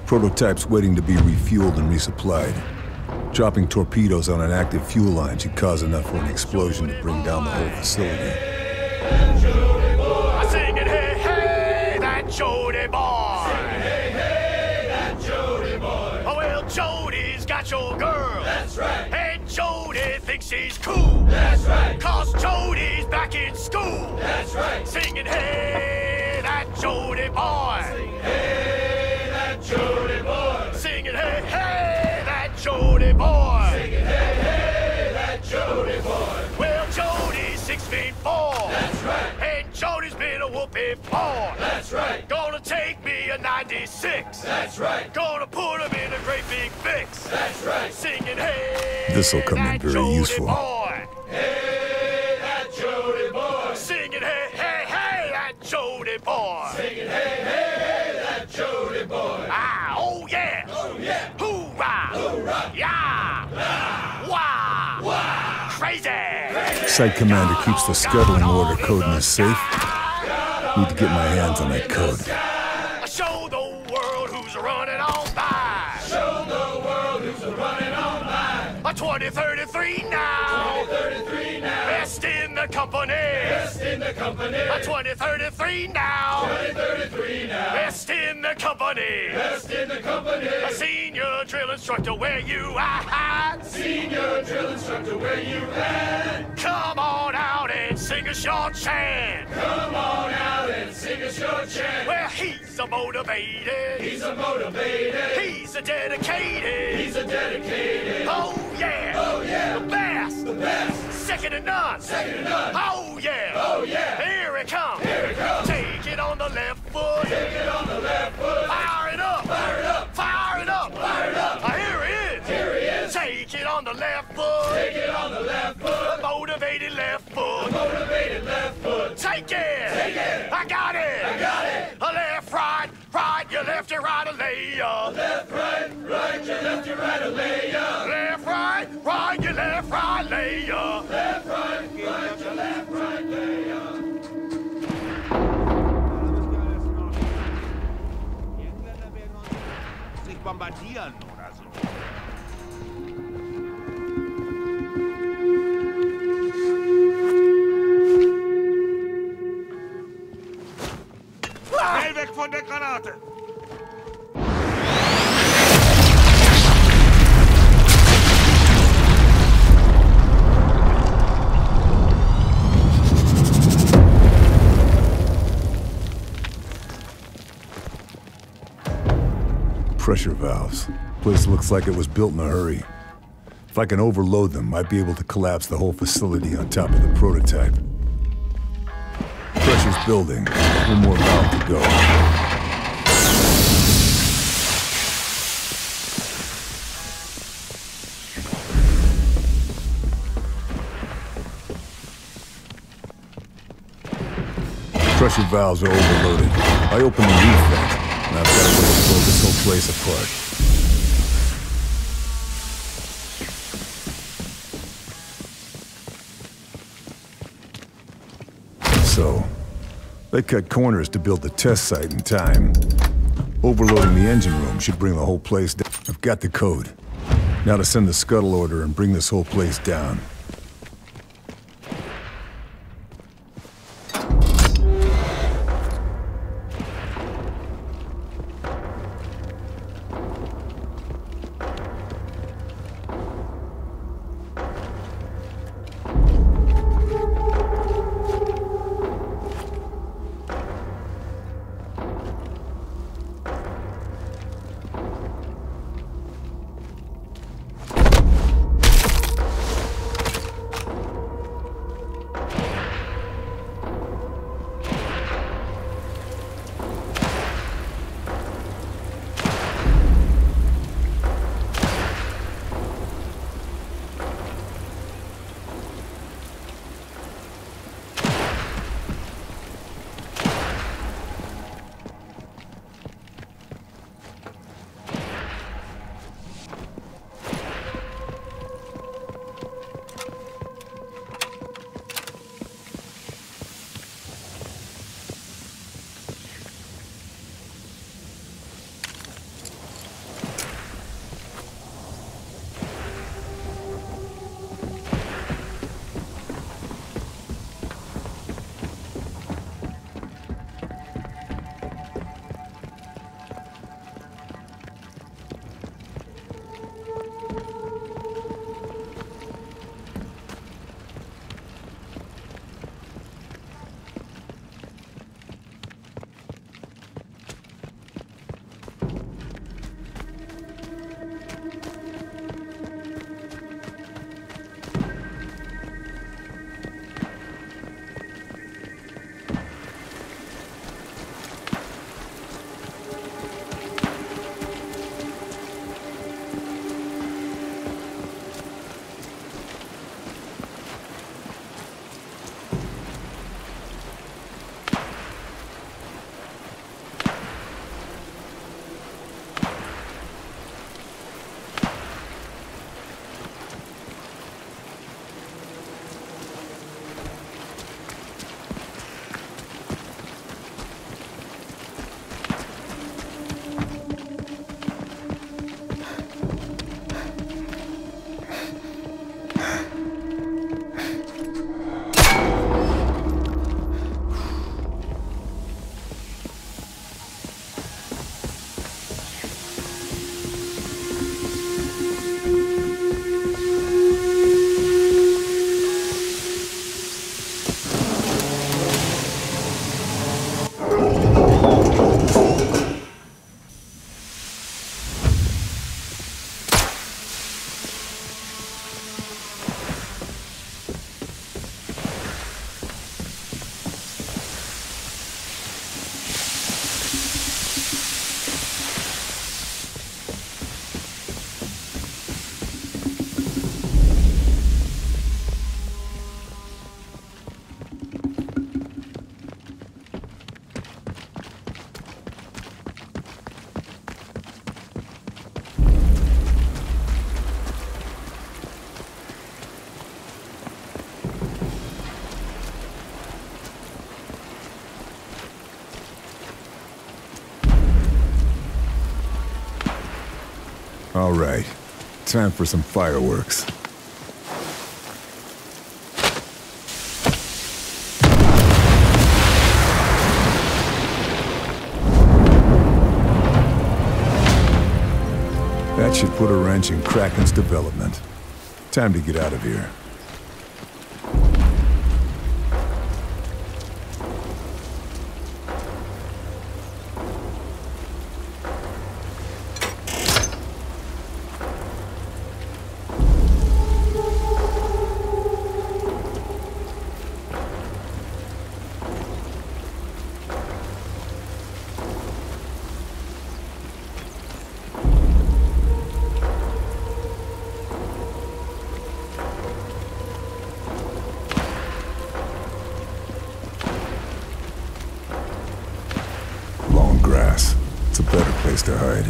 Prototype's waiting to be refueled and resupplied. Dropping torpedoes on an active fuel line should cause enough for an explosion to bring down the whole facility. I sing it, hey, hey, that Jody boy. Sing it, hey, hey, that Jody boy. Oh, well, Jody's got your girl. That's right. And Jody thinks she's cool. That's right. Cause Jody's back in school. That's right. Singing, hey, that Jody boy. Sing, hey, that Jody boy. Singing, hey, hey, that Jody boy. Singing, hey, hey, that Jody boy. Well, Jody's six feet four. That's right. And Jody's been a whooping paw. That's right. Gonna take me a ninety-six. That's right. Gonna put him in a great big fix. That's right. Singing, hey, This'll come in very Jody useful. Boy. Hey, that Jody boy. Singing, hey, hey, hey, that Jody boy. Singing, hey, hey, hey, that Jody boy. Ah, oh yeah. Oh yeah. Hoorah. Hoorah. Yeah. Yeah. Wah. Wah. Crazy. Crazy. Site commander keeps the scuttling order code in his safe. Need to get my hands on that code. Show the world who's running on by. Show the world who's running on by. A twenty thirty-three now. twenty thirty-three now. Best in the company. Best in the company. A twenty thirty-three now. twenty thirty-three now. Best in the company. Best in the company. A senior drill instructor where you at. Senior drill instructor where you at. Come on out and sing a short chant. Come on out and sing a short chant. Well, he's a motivated. He's a motivated. He's a dedicated. He's a dedicated. Oh yeah. Oh yeah. The best. The best. Second to none. Second to none. Oh yeah. Oh yeah. Here it comes. Here it comes. Take it on the left foot. Take it on the left foot. Fire it up. Fire it up. Fire it up. Fire it up. Ah, here he is. Here he is. Take it on the left foot. Take it on the left foot. Motivated left foot. Motivated left foot. Take it. Take it. I got it. I got it. A left, right, right, you left, you right, a lay ya. Left, right, right, you left, you right, a lay ya. Left, right, right, you left, right, lay ya. Left, right, right, you left, right, lay ya. Sich bombardieren oder so. Schnell weg von der Granate! Pressure valves. Place looks like it was built in a hurry. If I can overload them, might be able to collapse the whole facility on top of the prototype. Pressure's building. One more valve to go. Pressure valves are overloaded. I open the roof vent, and I've got a way to blow this whole place apart. So, they cut corners to build the test site in time. Overloading the engine room should bring the whole place down. I've got the code. Now to send the scuttle order and bring this whole place down. All right. Time for some fireworks. That should put a wrench in Kraken's development. Time to get out of here. Grass. It's a better place to hide.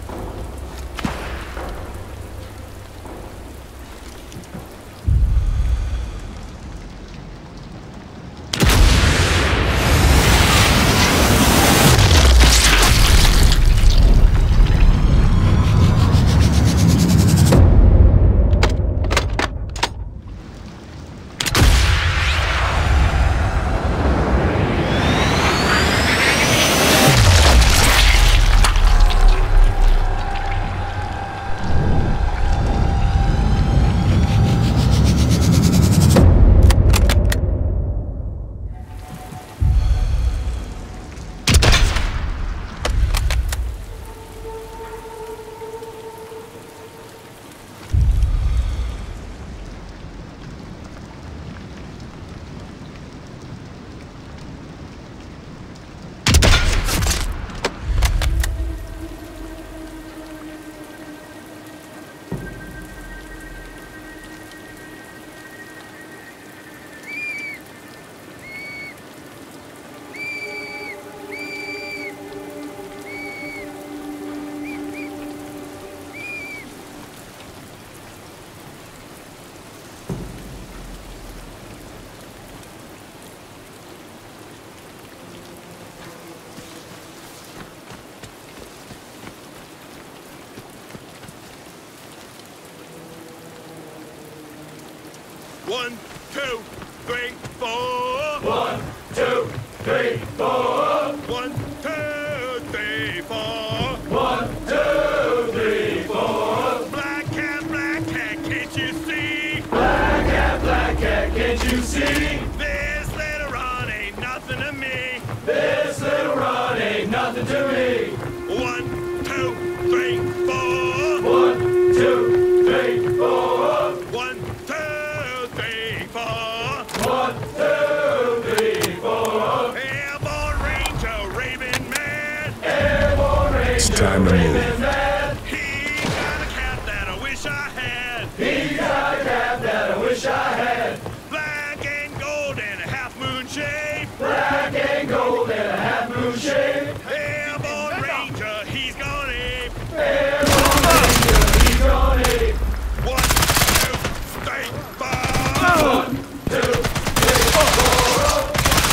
One, two, three, four. One, two, three, four. One, two, three, four. One, two, three, four. Black cat, black cat, can't you see? Black cat, black cat, can't you see? This little run ain't nothing to me. This little run ain't nothing to me. One, two, three, four. One, two, three, four. One, two, three, four. One, two, three, four. Airborne Ranger, Raven Man. Airborne Ranger, It's time to Raven move. Man. He got a cat that I wish I had. He got a cat that I wish I had. Black and gold and a half moon shape. Black and gold and a half moon shape. Airborne Ranger, he's gone ape. Airborne Ranger, he's gone ape. One, two, three, four. One, two, three, four.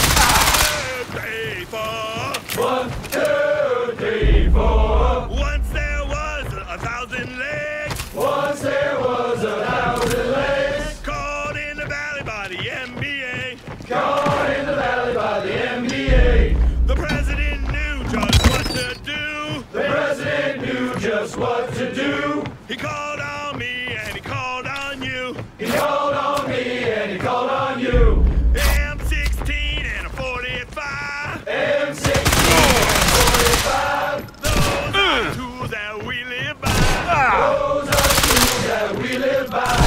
Three, four. One, two, three, four. Once there was a thousand legs. Once there was a thousand legs. Caught in the valley by the N B A. Caught in the valley by the N B A. The president knew just what to do. The president knew just what to do. He called on me and he called on you. He called on me and he called on you. M sixteen and a forty-five. M sixteen and forty-five. Those are the tools that we live by. Those are tools that we live by.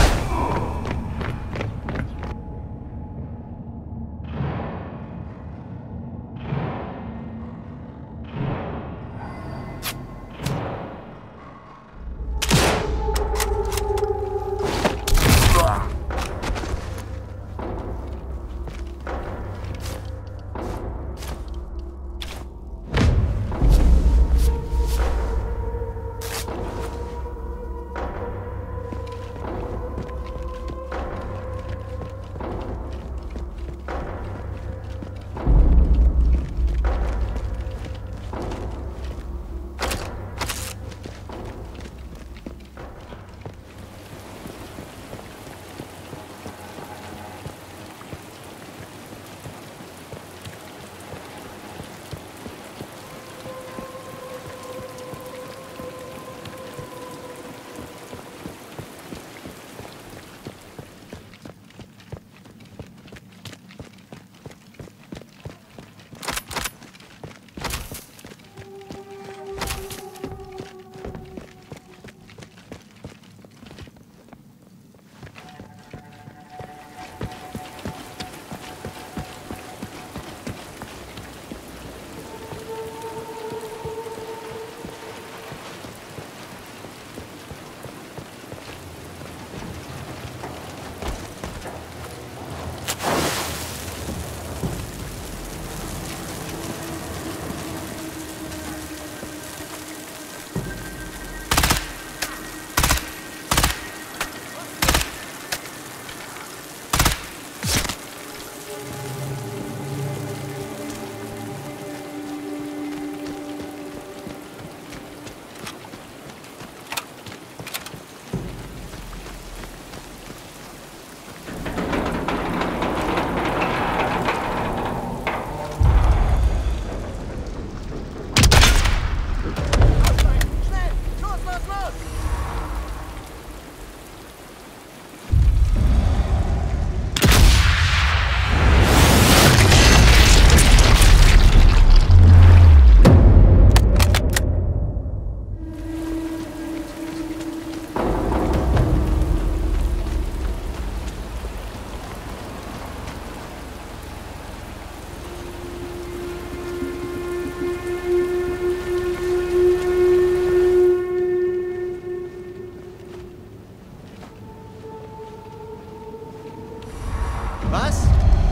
Was?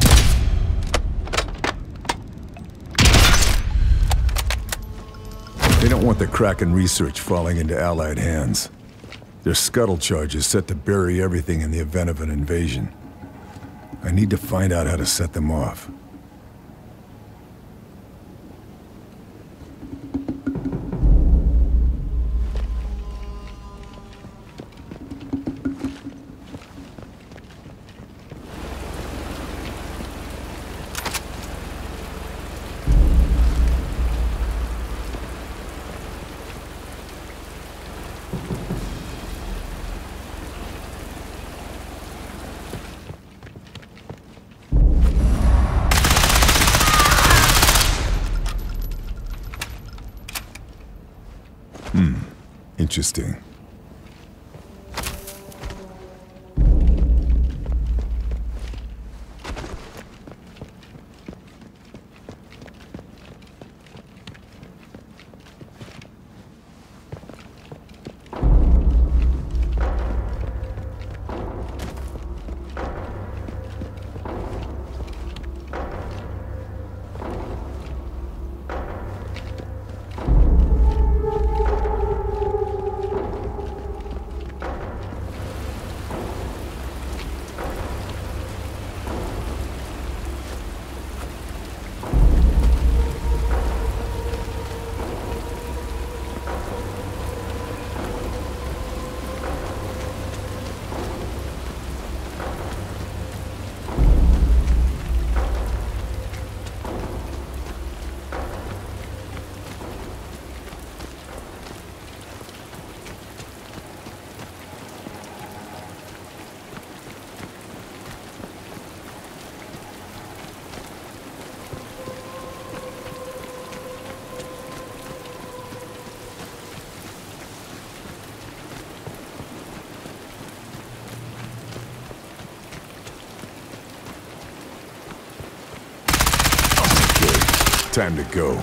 They don't want the Kraken research falling into Allied hands. Their scuttle charge is set to bury everything in the event of an invasion. I need to find out how to set them off. Interesting. Time to go.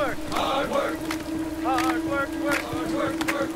work. Hard work. Hard work, work. Hard work, work.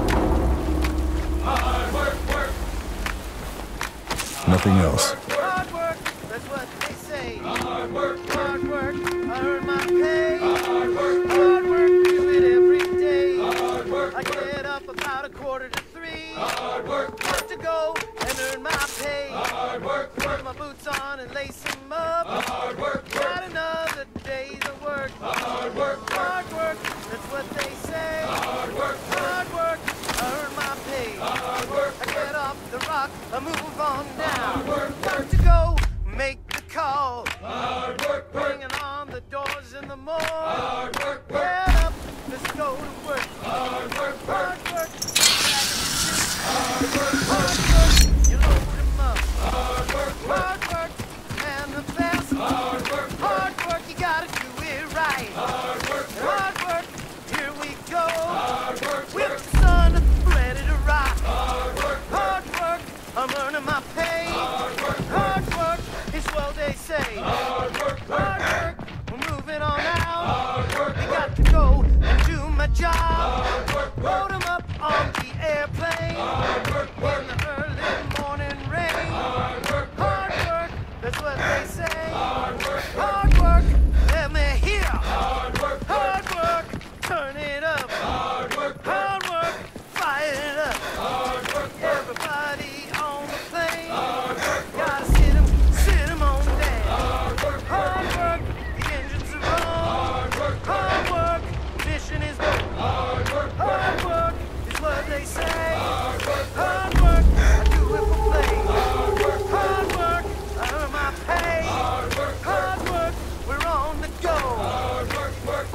Hard work, work. Nothing else. Hard work, that's what they say. Hard work, Hard work, I earn my pay. hard work, Hard work, do it every day. hard work, I get up about a quarter to three. hard work, Have to go and earn my pay. hard work, Put my boots on and lace them up. hard work, Got another day's of work. hard work, Hard work, that's what they say. hard work, Hard work, I earn my pay. hard work, I get off the rock, I move on down. Got to go, make the call. hard work, Bringing on the doors in the morning. hard work, Get up, let's go to work. hard work, Hard work, hard work, hard work, you load 'em up. hard work, Hard work, and the best. hard work, Hard work, you gotta do it right. hard work, Hard work, here we go. hard work, With the sun ready to rock. hard work, Hard work, I'm earning my pay. hard work, Hard work is what they say. hard work, Hard work, we're moving on out. hard work, I got to go and do my job. hard work, Load 'em up on the airplane. hard work, In the early morning rain. hard work, Hard work, that's what they say. hard work, Hard work, let me hear. hard work, Hard work, turn it up. hard work, Hard work, fire it up. hard work, Everybody on the plane. hard work, Gotta sit 'em, sit 'em on down. hard work, Hard work, the engines are on. hard work, Hard work, mission is done. hard work, Hard work is what they say. hard work, Hard work, I do it for play. hard work, Hard work, I earn my pay. hard work, Hard work, we're on the go. hard work, work.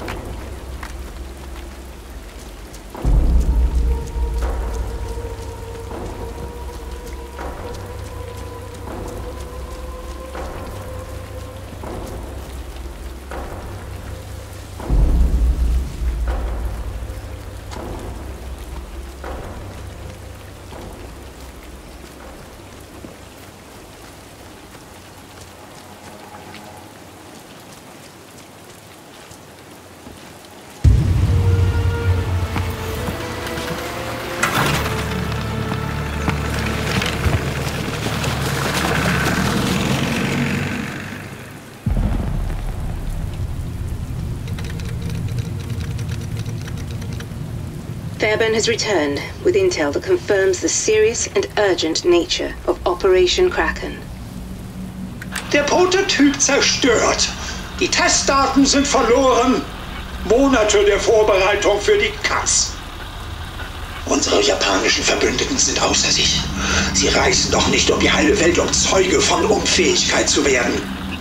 Fairburne has returned with intel that confirms the serious and urgent nature of Operation Kraken. Der Prototyp zerstört. Die Testdaten sind verloren. Monate der Vorbereitung für die Katz. Unsere japanischen Verbündeten sind außer sich. Sie reisen doch nicht um die halbe Welt, um Zeuge von Unfähigkeit zu werden.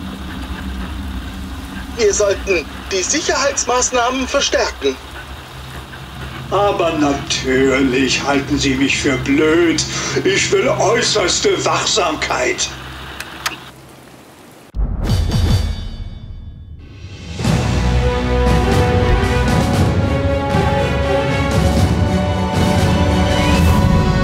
Wir sollten die Sicherheitsmaßnahmen verstärken. Aber natürlich halten Sie mich für blöd. Ich will äußerste Wachsamkeit.